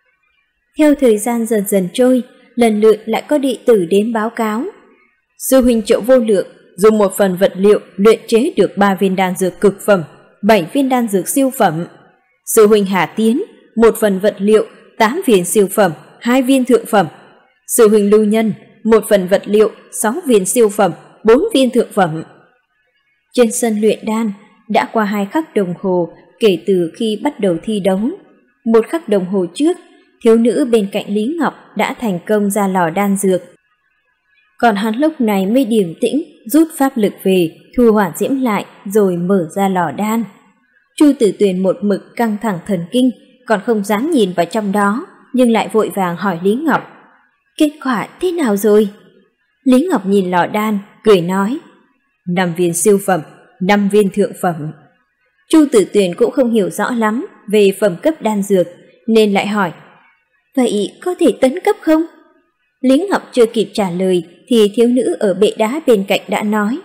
Theo thời gian dần dần trôi, lần lượt lại có đệ tử đến báo cáo. Sư huynh Triệu Vô Lượng dùng 1 phần vật liệu luyện chế được 3 viên đan dược cực phẩm, 7 viên đan dược siêu phẩm. Sư huynh Hà Tiến 1 phần vật liệu 8 viên siêu phẩm, 2 viên thượng phẩm. Sư huynh Lưu Nhân 1 phần vật liệu 6 viên siêu phẩm, 4 viên thượng phẩm. Trên sân luyện đan đã qua 2 khắc đồng hồ kể từ khi bắt đầu thi đấu. 1 khắc đồng hồ trước, thiếu nữ bên cạnh Lý Ngọc đã thành công ra lò đan dược. Còn hắn lúc này mới điềm tĩnh, rút pháp lực về, thu hỏa diễm lại rồi mở ra lò đan. Chu Tử Tuyền một mực căng thẳng thần kinh, còn không dám nhìn vào trong đó, nhưng lại vội vàng hỏi Lý Ngọc, kết quả thế nào rồi? Lý Ngọc nhìn lò đan, cười nói, 5 viên siêu phẩm, 5 viên thượng phẩm. Chu Tử Tuyền cũng không hiểu rõ lắm về phẩm cấp đan dược, nên lại hỏi, vậy có thể tấn cấp không? Lý Ngọc chưa kịp trả lời thì thiếu nữ ở bệ đá bên cạnh đã nói,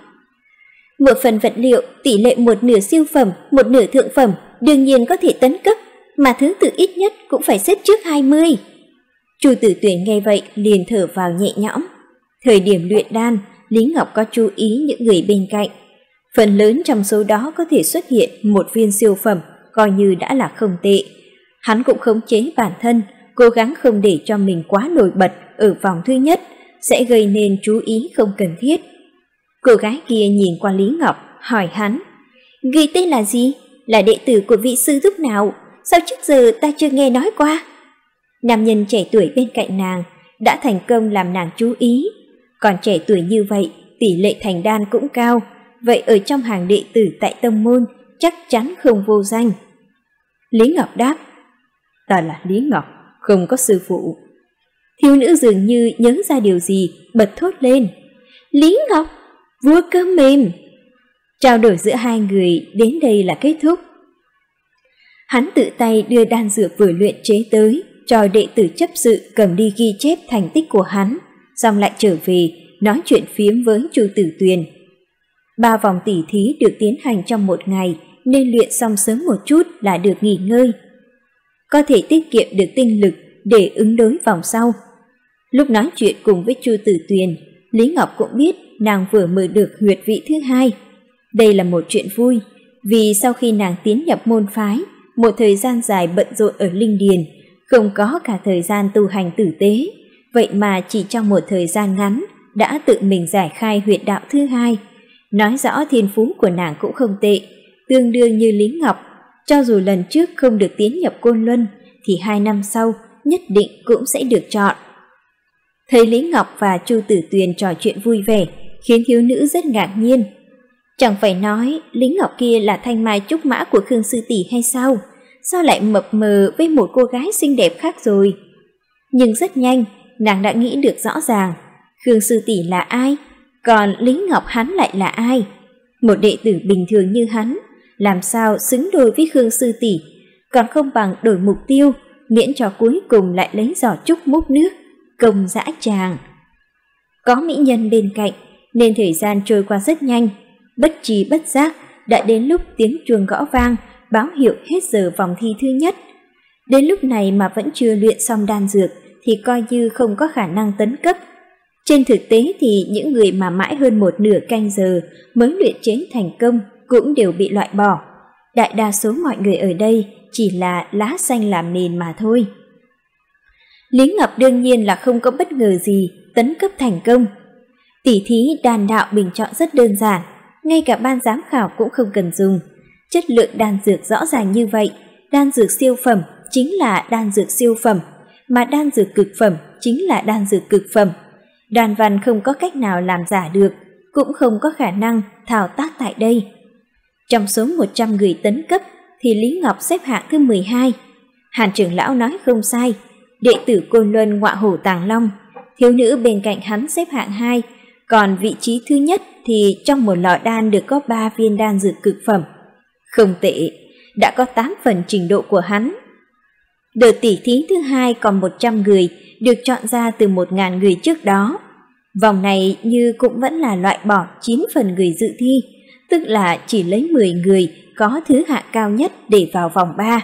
1 phần vật liệu tỷ lệ 1/2 siêu phẩm, 1/2 thượng phẩm đương nhiên có thể tấn cấp, mà thứ tự ít nhất cũng phải xếp trước 20. Chu Tử Tuyền nghe vậy liền thở vào nhẹ nhõm. Thời điểm luyện đan, Lý Ngọc có chú ý những người bên cạnh. Phần lớn trong số đó có thể xuất hiện 1 viên siêu phẩm, coi như đã là không tệ. Hắn cũng khống chế bản thân, cố gắng không để cho mình quá nổi bật ở vòng thứ nhất, sẽ gây nên chú ý không cần thiết. Cô gái kia nhìn qua Lý Ngọc, hỏi hắn, người tên là gì? Là đệ tử của vị sư thúc nào? Sao trước giờ ta chưa nghe nói qua? Nam nhân trẻ tuổi bên cạnh nàng đã thành công làm nàng chú ý. Còn trẻ tuổi như vậy, tỷ lệ thành đan cũng cao, vậy ở trong hàng đệ tử tại tông môn chắc chắn không vô danh. Lý Ngọc đáp, ta là Lý Ngọc, không có sư phụ. Thiếu nữ dường như nhớ ra điều gì, bật thốt lên, Lý Ngọc, vua cơm mềm. Trao đổi giữa hai người đến đây là kết thúc. Hắn tự tay đưa đan dược vừa luyện chế tới, cho đệ tử chấp sự cầm đi ghi chép thành tích của hắn, xong lại trở về nói chuyện phiếm với Chu Tử Tuyền. 3 vòng tỉ thí được tiến hành trong 1 ngày, nên luyện xong sớm một chút là được nghỉ ngơi. Có thể tiết kiệm được tinh lực để ứng đối vòng sau. Lúc nói chuyện cùng với Chu Tử Tuyền, Lý Ngọc cũng biết nàng vừa mở được huyệt vị thứ 2. Đây là một chuyện vui, vì sau khi nàng tiến nhập môn phái, một thời gian dài bận rộn ở linh điền, không có cả thời gian tu hành tử tế, vậy mà chỉ trong một thời gian ngắn đã tự mình giải khai huyệt đạo thứ 2. Nói rõ thiên phú của nàng cũng không tệ, tương đương như Lý Ngọc, cho dù lần trước không được tiến nhập Côn Luân thì 2 năm sau nhất định cũng sẽ được chọn. Thấy Lý Ngọc và Chu Tử Tuyền trò chuyện vui vẻ, khiến thiếu nữ rất ngạc nhiên. Chẳng phải nói Lý Ngọc kia là thanh mai trúc mã của Khương sư tỷ hay sao? Sao lại mập mờ với một cô gái xinh đẹp khác rồi? Nhưng rất nhanh, nàng đã nghĩ được rõ ràng, Khương sư tỷ là ai, còn Lý Ngọc hắn lại là ai. Một đệ tử bình thường như hắn, làm sao xứng đôi với Khương sư tỷ, còn không bằng đổi mục tiêu, miễn cho cuối cùng lại lấy giỏ trúc múc nước, công dã tràng. Có mỹ nhân bên cạnh, nên thời gian trôi qua rất nhanh, bất tri bất giác đã đến lúc tiếng chuông gõ vang, báo hiệu hết giờ vòng thi thứ nhất. Đến lúc này mà vẫn chưa luyện xong đan dược thì coi như không có khả năng tấn cấp. Trên thực tế thì những người mà mãi hơn 1/2 canh giờ mới luyện chế thành công cũng đều bị loại bỏ. Đại đa số mọi người ở đây chỉ là lá xanh làm nền mà thôi. Lý Ngọc đương nhiên là không có bất ngờ gì tấn cấp thành công. Tỉ thí đan đạo bình chọn rất đơn giản, ngay cả ban giám khảo cũng không cần dùng. Chất lượng đan dược rõ ràng như vậy, đan dược siêu phẩm chính là đan dược siêu phẩm, mà đan dược cực phẩm chính là đan dược cực phẩm. Đan văn không có cách nào làm giả được, cũng không có khả năng thao tác tại đây. Trong số 100 người tấn cấp thì Lý Ngọc xếp hạng thứ 12. Hàn trưởng lão nói không sai, đệ tử Côn Luân ngọa hổ tàng long, thiếu nữ bên cạnh hắn xếp hạng 2, còn vị trí thứ nhất thì trong một lọ đan được có 3 viên đan dược cực phẩm. Không tệ, đã có 8 phần trình độ của hắn. Đợt tỉ thí thứ 2 còn 100 người, được chọn ra từ 1000 người trước đó. Vòng này như cũng vẫn là loại bỏ 9 phần người dự thi, tức là chỉ lấy 10 người có thứ hạng cao nhất để vào vòng 3.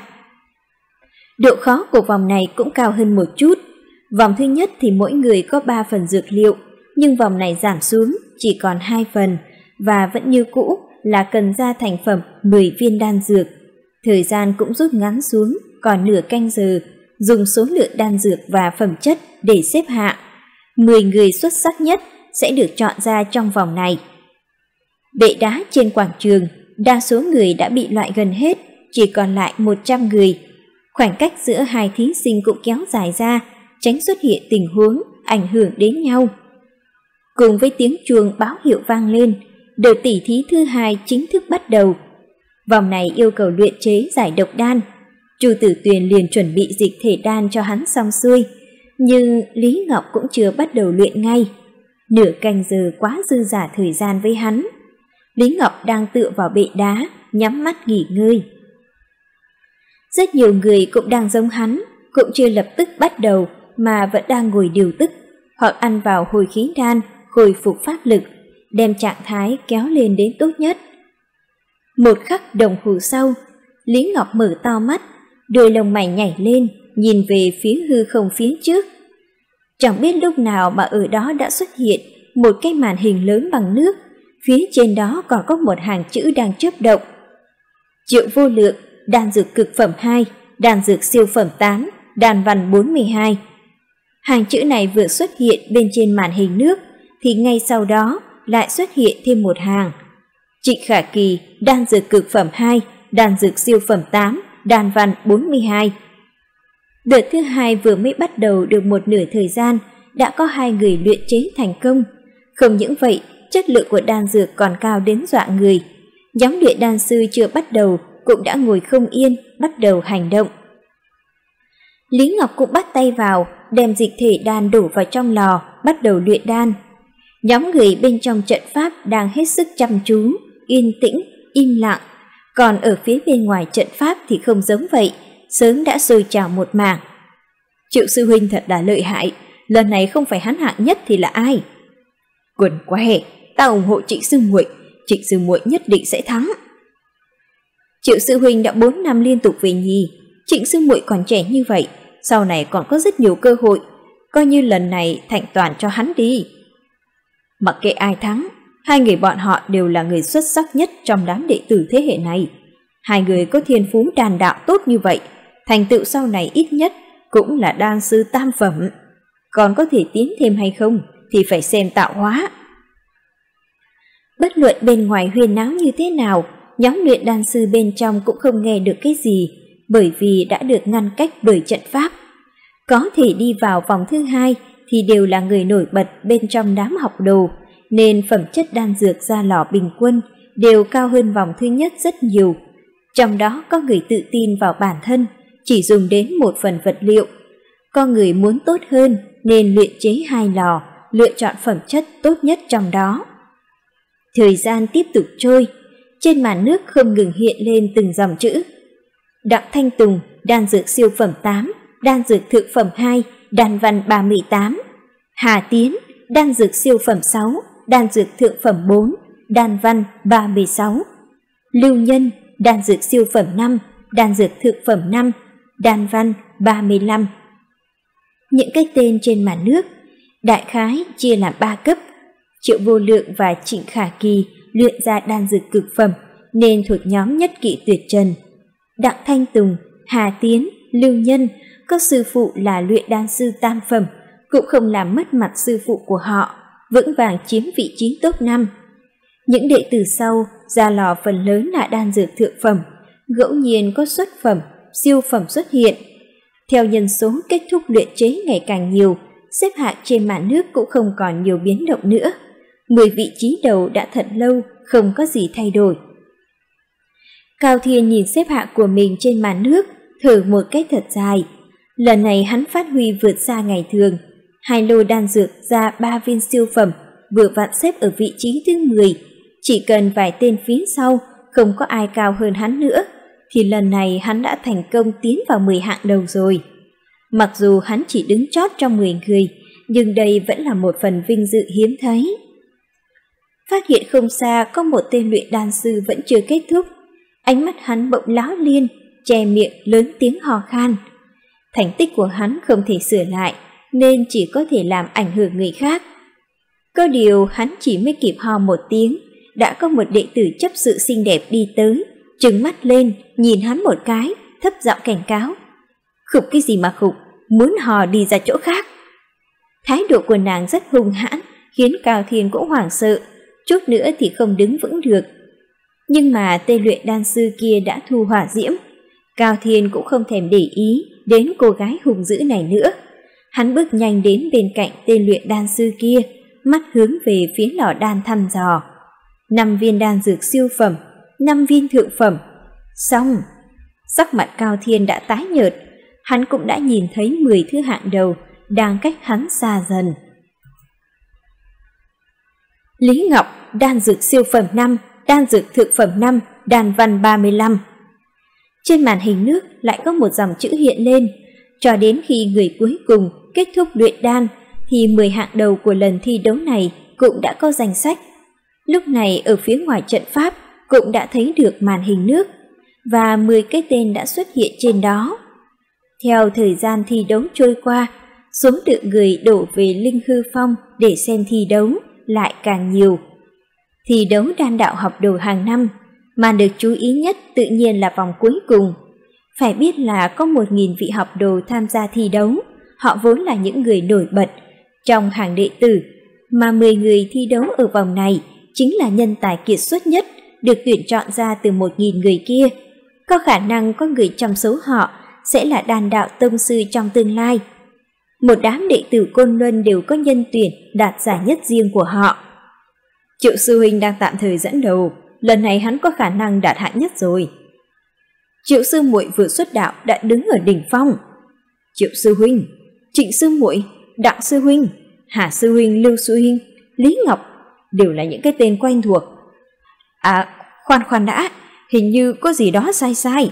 Độ khó của vòng này cũng cao hơn một chút. Vòng thứ nhất thì mỗi người có 3 phần dược liệu, nhưng vòng này giảm xuống chỉ còn 2 phần, và vẫn như cũ là cần ra thành phẩm 10 viên đan dược. Thời gian cũng rút ngắn xuống, còn nửa canh giờ, dùng số lượng đan dược và phẩm chất để xếp hạng. 10 người xuất sắc nhất sẽ được chọn ra trong vòng này. Bệ đá trên quảng trường, đa số người đã bị loại gần hết, chỉ còn lại 100 người. Khoảng cách giữa hai thí sinh cũng kéo dài ra, tránh xuất hiện tình huống ảnh hưởng đến nhau. Cùng với tiếng chuông báo hiệu vang lên, đợt tỉ thí thứ 2 chính thức bắt đầu. Vòng này yêu cầu luyện chế giải độc đan. Chu Tử Tuyền liền chuẩn bị dịch thể đan cho hắn xong xuôi, nhưng Lý Ngọc cũng chưa bắt đầu luyện ngay. Nửa canh giờ quá dư dả thời gian với hắn. Lý Ngọc đang tựa vào bệ đá, nhắm mắt nghỉ ngơi. Rất nhiều người cũng đang giống hắn, cũng chưa lập tức bắt đầu mà vẫn đang ngồi điều tức, hoặc ăn vào hồi khí đan, hồi phục pháp lực, đem trạng thái kéo lên đến tốt nhất. Một khắc đồng hồ sau, Lý Ngọc mở to mắt, đôi lông mày nhảy lên, nhìn về phía hư không phía trước. Chẳng biết lúc nào mà ở đó đã xuất hiện một cái màn hình lớn bằng nước, phía trên đó còn có một hàng chữ đang chớp động. Triệu Vô Lượng, đan dược cực phẩm 2, đan dược siêu phẩm 8, đan văn 42. Hàng chữ này vừa xuất hiện bên trên màn hình nước, thì ngay sau đó lại xuất hiện thêm một hàng. Trịnh Khả Kỳ, đan dược cực phẩm 2, đan dược siêu phẩm 8, đan văn 42. Đợt thứ 2 vừa mới bắt đầu được một nửa thời gian, đã có 2 người luyện chế thành công. Không những vậy, chất lượng của đan dược còn cao đến dọa người. Nhóm luyện đan sư chưa bắt đầu cũng đã ngồi không yên, bắt đầu hành động. Lý Ngọc cũng bắt tay vào, đem dịch thể đan đổ vào trong lò, bắt đầu luyện đan. Nhóm người bên trong trận pháp đang hết sức chăm chú, yên tĩnh, im lặng. Còn ở phía bên ngoài trận pháp thì không giống vậy, sớm đã sôi trào một mảng. Triệu sư huynh thật là lợi hại, lần này không phải hắn hạng nhất thì là ai? Quần què, ta ủng hộ Trịnh sư muội nhất định sẽ thắng. Triệu sư huynh đã 4 năm liên tục về nhì, Trịnh sư muội còn trẻ như vậy, sau này còn có rất nhiều cơ hội, coi như lần này thành toàn cho hắn đi. Mặc kệ ai thắng, 2 người bọn họ đều là người xuất sắc nhất trong đám đệ tử thế hệ này. 2 người có thiên phú đan đạo tốt như vậy, thành tựu sau này ít nhất cũng là đan sư tam phẩm. Còn có thể tiến thêm hay không thì phải xem tạo hóa. Bất luận bên ngoài huyên náo như thế nào, nhóm luyện đan sư bên trong cũng không nghe được cái gì, bởi vì đã được ngăn cách bởi trận pháp. Có thể đi vào vòng thứ 2 thì đều là người nổi bật bên trong đám học đồ, nên phẩm chất đan dược ra lò bình quân đều cao hơn vòng thứ nhất rất nhiều. Trong đó có người tự tin vào bản thân, chỉ dùng đến 1 phần vật liệu. Có người muốn tốt hơn nên luyện chế 2 lò, lựa chọn phẩm chất tốt nhất trong đó. Thời gian tiếp tục trôi, trên màn nước không ngừng hiện lên từng dòng chữ. Đặng Thanh Tùng, đan dược siêu phẩm 8, đan dược thượng phẩm 2, đan văn 38. Hà Tiến, đan dược siêu phẩm 6, đan dược thượng phẩm 4, đan văn 36. Lưu Nhân, đan dược siêu phẩm 5, đan dược thượng phẩm 5, đan văn 35. Những cái tên trên màn nước đại khái chia làm 3 cấp. Triệu Vô Lượng và Trịnh Khả Kỳ luyện ra đan dược cực phẩm nên thuộc nhóm nhất kỵ tuyệt trần. Đặng Thanh Tùng Hà Tiến, Lưu Nhân có sư phụ là luyện đan sư tam phẩm, cũng không làm mất mặt sư phụ của họ, vững vàng chiếm vị trí top 5. Những đệ tử sau ra lò phần lớn là đan dược thượng phẩm, ngẫu nhiên có xuất phẩm, siêu phẩm xuất hiện. Theo nhân số kết thúc luyện chế ngày càng nhiều, xếp hạng trên màn nước cũng không còn nhiều biến động nữa. 10 vị trí đầu đã thật lâu không có gì thay đổi. Cao Thiên nhìn xếp hạng của mình trên màn nước, thở một cái thật dài. Lần này hắn phát huy vượt xa ngày thường. 2 lô đan dược ra 3 viên siêu phẩm, vừa vặn xếp ở vị trí thứ 10. Chỉ cần vài tên phía sau, không có ai cao hơn hắn nữa, thì lần này hắn đã thành công tiến vào 10 hạng đầu rồi. Mặc dù hắn chỉ đứng chót trong 10 người, nhưng đây vẫn là một phần vinh dự hiếm thấy. Phát hiện không xa có một tên luyện đan sư vẫn chưa kết thúc. Ánh mắt hắn bỗng láo liên, che miệng lớn tiếng hò khan. Thành tích của hắn không thể sửa lại, nên chỉ có thể làm ảnh hưởng người khác. Có điều hắn chỉ mới kịp ho một tiếng, đã có một đệ tử chấp sự xinh đẹp đi tới, trừng mắt lên, nhìn hắn một cái, thấp giọng cảnh cáo. Khục cái gì mà khục, muốn hò đi ra chỗ khác. Thái độ của nàng rất hung hãn, khiến Cao Thiên cũng hoảng sợ, chút nữa thì không đứng vững được. Nhưng mà tên luyện đan sư kia đã thu hỏa diễm, Cao Thiên cũng không thèm để ý đến cô gái hung dữ này nữa. Hắn bước nhanh đến bên cạnh tên luyện đan sư kia, mắt hướng về phía lò đan thăm dò. 5 viên đan dược siêu phẩm, 5 viên thượng phẩm. Xong, sắc mặt Cao Thiên đã tái nhợt, hắn cũng đã nhìn thấy 10 thứ hạng đầu đang cách hắn xa dần. Lý Ngọc, đan dược siêu phẩm 5, đan dược thượng phẩm 5, đan văn 35. Trên màn hình nước lại có một dòng chữ hiện lên, cho đến khi người cuối cùng kết thúc luyện đan thì 10 hạng đầu của lần thi đấu này cũng đã có danh sách. Lúc này ở phía ngoài trận pháp cũng đã thấy được màn hình nước, và 10 cái tên đã xuất hiện trên đó. Theo thời gian thi đấu trôi qua, số lượng người đổ về Linh Hư Phong để xem thi đấu lại càng nhiều. Thi đấu đan đạo học đồ hàng năm, mà được chú ý nhất tự nhiên là vòng cuối cùng. Phải biết là có 1.000 vị học đồ tham gia thi đấu, họ vốn là những người nổi bật trong hàng đệ tử, mà 10 người thi đấu ở vòng này chính là nhân tài kiệt xuất nhất, được tuyển chọn ra từ 1.000 người kia. Có khả năng có người trong số họ sẽ là đan đạo tông sư trong tương lai. Một đám đệ tử Côn Luân đều có nhân tuyển đạt giải nhất riêng của họ. Triệu sư huynh đang tạm thời dẫn đầu, lần này hắn có khả năng đạt hạng nhất rồi. Triệu sư muội vừa xuất đạo đã đứng ở đỉnh phong. Triệu sư huynh, Trịnh sư muội, Đặng sư huynh, Hà sư huynh, Lưu sư huynh, Lý Ngọc đều là những cái tên quen thuộc. À, khoan đã, hình như có gì đó sai.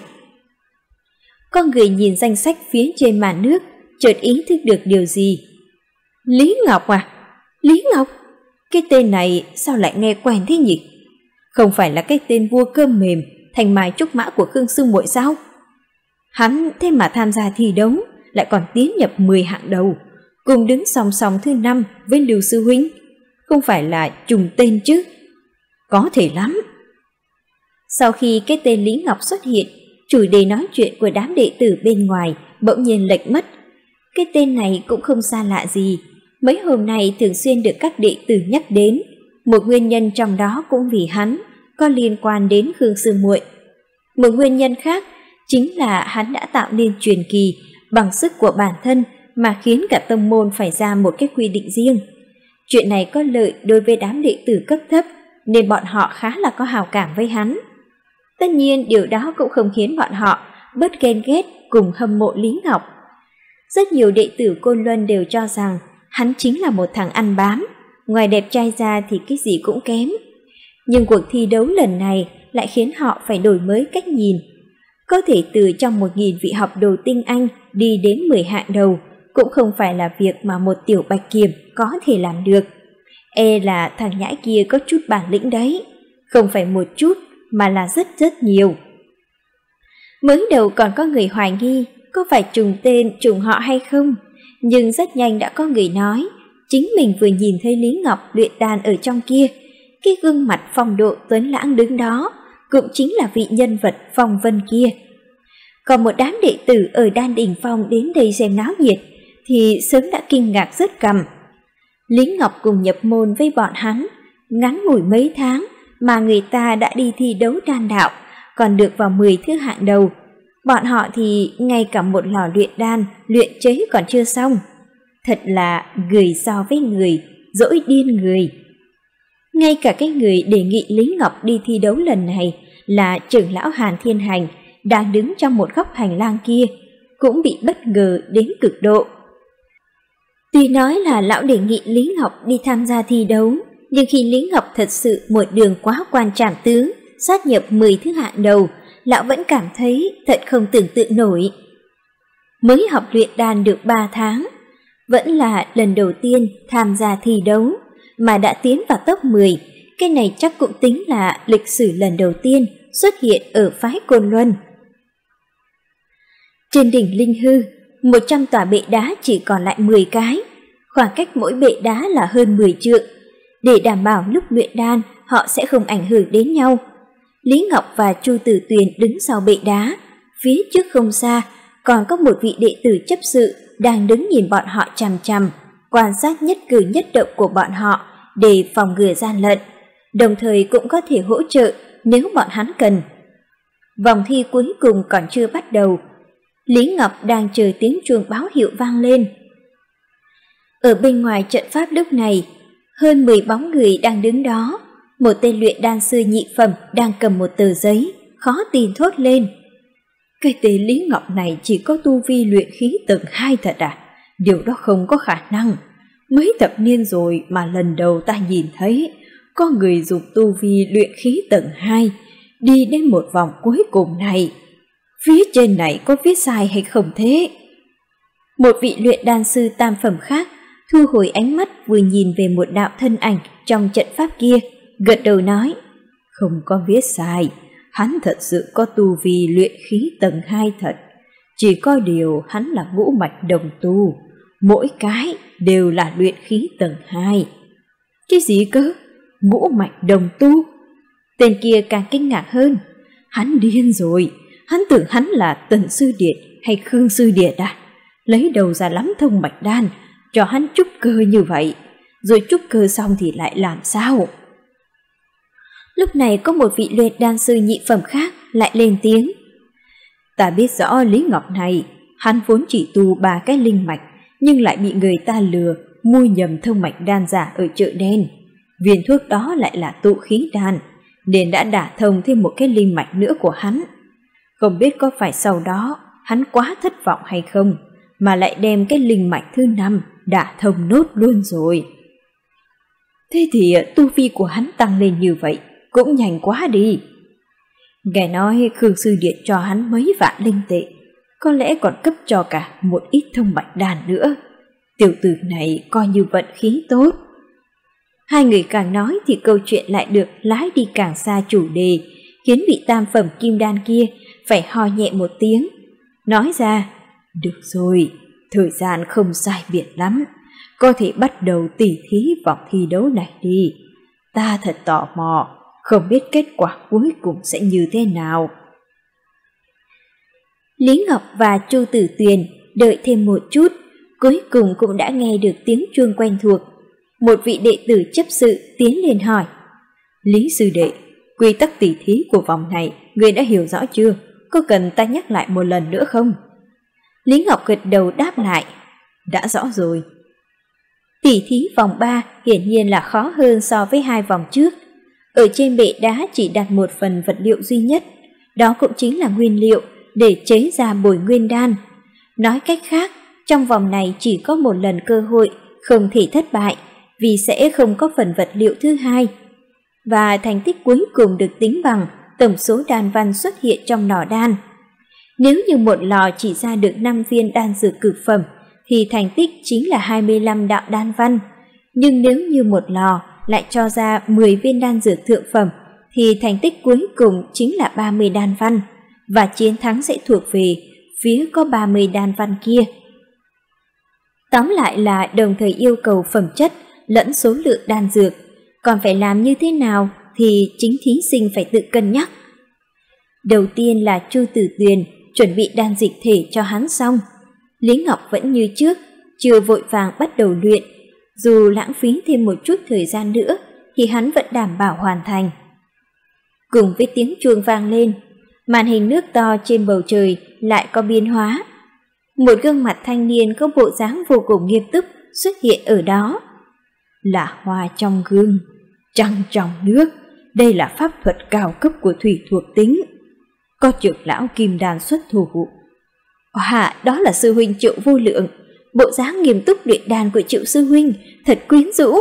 Có người nhìn danh sách phía trên màn nước, chợt ý thức được điều gì. Lý Ngọc à? Lý Ngọc? Cái tên này sao lại nghe quen thế nhỉ? Không phải là cái tên vua cơm mềm, thành mai trúc mã của Khương sư muội sao? Hắn thế mà tham gia thi đấu, lại còn tiến nhập 10 hạng đầu, cùng đứng song song thứ 5 với Lưu sư huynh. Không phải là trùng tên chứ? Có thể lắm. Sau khi cái tên Lý Ngọc xuất hiện, chủ đề nói chuyện của đám đệ tử bên ngoài bỗng nhiên lệch mất. Cái tên này cũng không xa lạ gì, mấy hôm nay thường xuyên được các đệ tử nhắc đến. Một nguyên nhân trong đó cũng vì hắn có liên quan đến Khương sư muội. Một nguyên nhân khác chính là hắn đã tạo nên truyền kỳ bằng sức của bản thân, mà khiến cả tông môn phải ra một cái quy định riêng. Chuyện này có lợi đối với đám đệ tử cấp thấp, nên bọn họ khá là có hào cảm với hắn. Tất nhiên điều đó cũng không khiến bọn họ bớt ghen ghét cùng hâm mộ Lý Ngọc. Rất nhiều đệ tử Côn Luân đều cho rằng hắn chính là một thằng ăn bám, ngoài đẹp trai ra thì cái gì cũng kém. Nhưng cuộc thi đấu lần này lại khiến họ phải đổi mới cách nhìn. Có thể từ trong 1.000 vị học đồ tinh anh đi đến 10 hạng đầu cũng không phải là việc mà một tiểu bạch kiểm có thể làm được. E là thằng nhãi kia có chút bản lĩnh đấy, không phải một chút mà là rất nhiều. Mới đầu còn có người hoài nghi có phải trùng tên trùng họ hay không, nhưng rất nhanh đã có người nói chính mình vừa nhìn thấy Lý Ngọc luyện đan ở trong kia, cái gương mặt phong độ tuấn lãng đứng đó cũng chính là vị nhân vật phong vân kia. Còn một đám đệ tử ở Đan Đỉnh Phong đến đây xem náo nhiệt thì sớm đã kinh ngạc rớt cằm. Lý Ngọc cùng nhập môn với bọn hắn, ngắn ngủi mấy tháng mà người ta đã đi thi đấu đan đạo, còn được vào 10 thứ hạng đầu. Bọn họ thì ngay cả một lò luyện đan, luyện chế còn chưa xong. Thật là người so với người, dỗi điên người. Ngay cả cái người đề nghị Lý Ngọc đi thi đấu lần này là trưởng lão Hàn Thiên Hành, đang đứng trong một góc hành lang kia, cũng bị bất ngờ đến cực độ. Tuy nói là lão đề nghị Lý Ngọc đi tham gia thi đấu, nhưng khi Lý Ngọc thật sự một đường quá quan trảm tướng, sát nhập 10 thứ hạng đầu, lão vẫn cảm thấy thật không tưởng tượng nổi. Mới học luyện đan được 3 tháng, vẫn là lần đầu tiên tham gia thi đấu mà đã tiến vào top 10, cái này chắc cũng tính là lịch sử lần đầu tiên xuất hiện ở phái Côn Luân. Trên đỉnh Linh Hư, 100 tòa bệ đá chỉ còn lại 10 cái, khoảng cách mỗi bệ đá là hơn 10 trượng. Để đảm bảo lúc luyện đan họ sẽ không ảnh hưởng đến nhau, Lý Ngọc và Chu Tử Tuyền đứng sau bệ đá, phía trước không xa còn có một vị đệ tử chấp sự đang đứng nhìn bọn họ chằm chằm, quan sát nhất cử nhất động của bọn họ để phòng ngừa gian lận, đồng thời cũng có thể hỗ trợ nếu bọn hắn cần. Vòng thi cuối cùng còn chưa bắt đầu, Lý Ngọc đang chờ tiếng chuông báo hiệu vang lên. Ở bên ngoài trận pháp lúc này, hơn 10 bóng người đang đứng đó. Một tên luyện đan sư nhị phẩm đang cầm một tờ giấy, khó tin thốt lên. Cái tên Lý Ngọc này chỉ có tu vi luyện khí tầng 2 thật à? Điều đó không có khả năng. Mấy thập niên rồi mà lần đầu ta nhìn thấy có người dùng tu vi luyện khí tầng 2 đi đến một vòng cuối cùng này. Phía trên này có viết sai hay không thế? Một vị luyện đan sư tam phẩm khác thu hồi ánh mắt, vừa nhìn về một đạo thân ảnh trong trận pháp kia, gật đầu nói: không có viết sai, hắn thật sự có tu vi luyện khí tầng 2 thật. Chỉ có điều hắn là ngũ mạch đồng tu, mỗi cái đều là luyện khí tầng 2. Cái gì cơ? Ngũ mạch đồng tu? Tên kia càng kinh ngạc hơn. Hắn điên rồi, hắn tưởng hắn là Tần Sư Điệt hay Khương Sư Điệt à? Lấy đầu ra lắm thông mạch đan, cho hắn trúc cơ như vậy, rồi trúc cơ xong thì lại làm sao? Lúc này có một vị luyện đan sư nhị phẩm khác lại lên tiếng: ta biết rõ Lý Ngọc này, hắn vốn chỉ tu 3 cái linh mạch, nhưng lại bị người ta lừa mua nhầm thông mạch đan giả ở chợ đen. Viên thuốc đó lại là tụ khí đan, nên đã đả thông thêm một cái linh mạch nữa của hắn. Không biết có phải sau đó hắn quá thất vọng hay không, mà lại đem cái linh mạch thứ 5 đả thông nốt luôn rồi. Thế thì tu vi của hắn tăng lên như vậy cũng nhanh quá đi. Nghe nói Khương Sư Điệt cho hắn mấy vạn linh tệ, có lẽ còn cấp cho cả một ít thông mạch đan nữa. Tiểu tử này coi như vận khí tốt. Hai người càng nói thì câu chuyện lại được lái đi càng xa chủ đề, khiến vị tam phẩm kim đan kia phải ho nhẹ một tiếng, nói ra: được rồi, thời gian không sai biệt lắm, có thể bắt đầu tỉ thí vòng thi đấu này đi. Ta thật tò mò, không biết kết quả cuối cùng sẽ như thế nào. Lý Ngọc và Chu Tử Tuyền đợi thêm một chút, cuối cùng cũng đã nghe được tiếng chuông quen thuộc. Một vị đệ tử chấp sự tiến lên hỏi: Lý sư đệ, quy tắc tỉ thí của vòng này người đã hiểu rõ chưa? Có cần ta nhắc lại một lần nữa không? Lý Ngọc gật đầu đáp lại: đã rõ rồi. Tỉ thí vòng 3 hiển nhiên là khó hơn so với 2 vòng trước. Ở trên bệ đá chỉ đặt một phần vật liệu duy nhất, đó cũng chính là nguyên liệu để chế ra bồi nguyên đan. Nói cách khác, trong vòng này chỉ có một lần cơ hội không thể thất bại, vì sẽ không có phần vật liệu thứ hai. Và thành tích cuối cùng được tính bằng tổng số đan văn xuất hiện trong lò đan. Nếu như một lò chỉ ra được 5 viên đan dược cực phẩm thì thành tích chính là 25 đạo đan văn. Nhưng nếu như một lò lại cho ra 10 viên đan dược thượng phẩm thì thành tích cuối cùng chính là 30 đan văn, và chiến thắng sẽ thuộc về phía có 30 đan văn kia. Tóm lại là đồng thời yêu cầu phẩm chất lẫn số lượng đan dược, còn phải làm như thế nào thì chính thí sinh phải tự cân nhắc. Đầu tiên là Chu Tử Tuyền chuẩn bị đan dịch thể cho hắn xong. Lý Ngọc vẫn như trước, chưa vội vàng bắt đầu luyện, dù lãng phí thêm một chút thời gian nữa thì hắn vẫn đảm bảo hoàn thành. Cùng với tiếng chuông vang lên, màn hình nước to trên bầu trời lại có biến hóa. Một gương mặt thanh niên có bộ dáng vô cùng nghiêm túc xuất hiện ở đó. Là hoa trong gương, trăng trong nước, đây là pháp thuật cao cấp của thủy thuộc tính. Có trưởng lão kim đan xuất thủ. Đó là sư huynh Triệu Vô Lượng, bộ dáng nghiêm túc luyện đan của Triệu sư huynh, thật quyến rũ.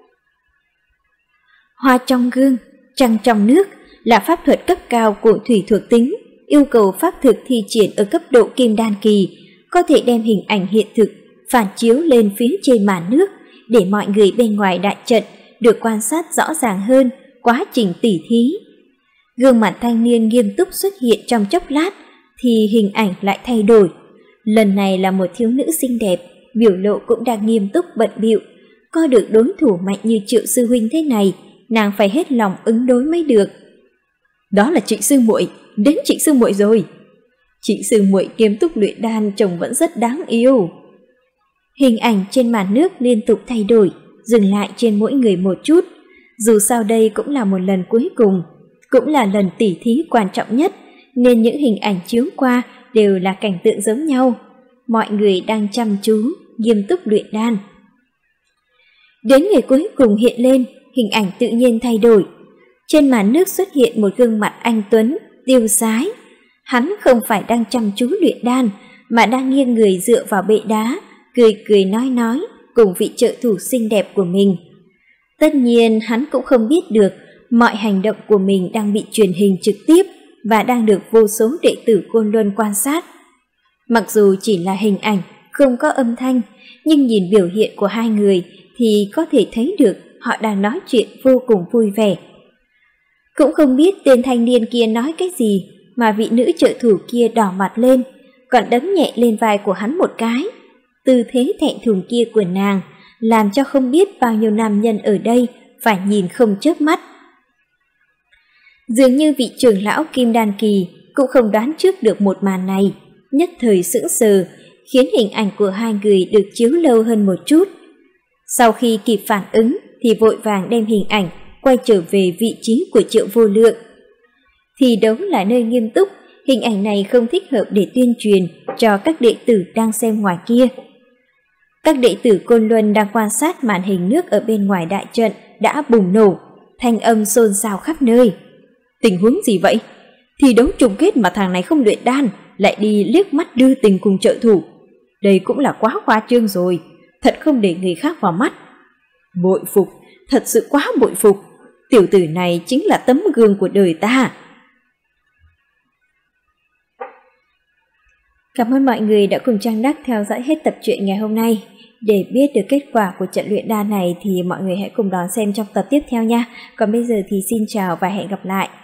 Hoa trong gương, trăng trong nước là pháp thuật cấp cao của thủy thuộc tính, yêu cầu pháp thực thi triển ở cấp độ kim đan kỳ, có thể đem hình ảnh hiện thực phản chiếu lên phía trên màn nước để mọi người bên ngoài đại trận được quan sát rõ ràng hơn quá trình tỉ thí. Gương mặt thanh niên nghiêm túc xuất hiện trong chốc lát thì hình ảnh lại thay đổi. Lần này là một thiếu nữ xinh đẹp, biểu lộ cũng đang nghiêm túc bận bịu. Có được đối thủ mạnh như Triệu sư huynh thế này, nàng phải hết lòng ứng đối mới được. Đó là Trịnh sư muội, đến Trịnh sư muội rồi. Trịnh sư muội nghiêm túc luyện đan, trông vẫn rất đáng yêu. Hình ảnh trên màn nước liên tục thay đổi, dừng lại trên mỗi người một chút. Dù sao đây cũng là một lần cuối cùng, cũng là lần tỉ thí quan trọng nhất, nên những hình ảnh chiếu qua đều là cảnh tượng giống nhau. Mọi người đang chăm chú, nghiêm túc luyện đan. Đến người cuối cùng hiện lên, hình ảnh tự nhiên thay đổi. Trên màn nước xuất hiện một gương mặt anh tuấn, tiêu sái. Hắn không phải đang chăm chú luyện đan, mà đang nghiêng người dựa vào bệ đá, cười cười nói cùng vị trợ thủ xinh đẹp của mình. Tất nhiên hắn cũng không biết được mọi hành động của mình đang bị truyền hình trực tiếp và đang được vô số đệ tử Côn Luân quan sát. Mặc dù chỉ là hình ảnh, không có âm thanh, nhưng nhìn biểu hiện của hai người thì có thể thấy được họ đang nói chuyện vô cùng vui vẻ. Cũng không biết tên thanh niên kia nói cái gì mà vị nữ trợ thủ kia đỏ mặt lên, còn đấm nhẹ lên vai của hắn một cái. Tư thế thẹn thùng kia của nàng làm cho không biết bao nhiêu nam nhân ở đây phải nhìn không chớp mắt. Dường như vị trưởng lão Kim Đan Kỳ cũng không đoán trước được một màn này, nhất thời sững sờ, khiến hình ảnh của hai người được chiếu lâu hơn một chút. Sau khi kịp phản ứng thì vội vàng đem hình ảnh quay trở về vị trí của Triệu Vô Lượng. Thi đấu là nơi nghiêm túc, hình ảnh này không thích hợp để tuyên truyền cho các đệ tử đang xem ngoài kia. Các đệ tử Côn Luân đang quan sát màn hình nước ở bên ngoài đại trận đã bùng nổ, thanh âm xôn xao khắp nơi. Tình huống gì vậy? Thi đấu chung kết mà thằng này không luyện đan, lại đi liếc mắt đưa tình cùng trợ thủ. Đây cũng là quá khoa trương rồi, thật không để người khác vào mắt. Bội phục, thật sự quá bội phục. Tiểu tử này chính là tấm gương của đời ta. Cảm ơn mọi người đã cùng Trang Đắc theo dõi hết tập truyện ngày hôm nay. Để biết được kết quả của trận luyện đan này thì mọi người hãy cùng đón xem trong tập tiếp theo nha. Còn bây giờ thì xin chào và hẹn gặp lại.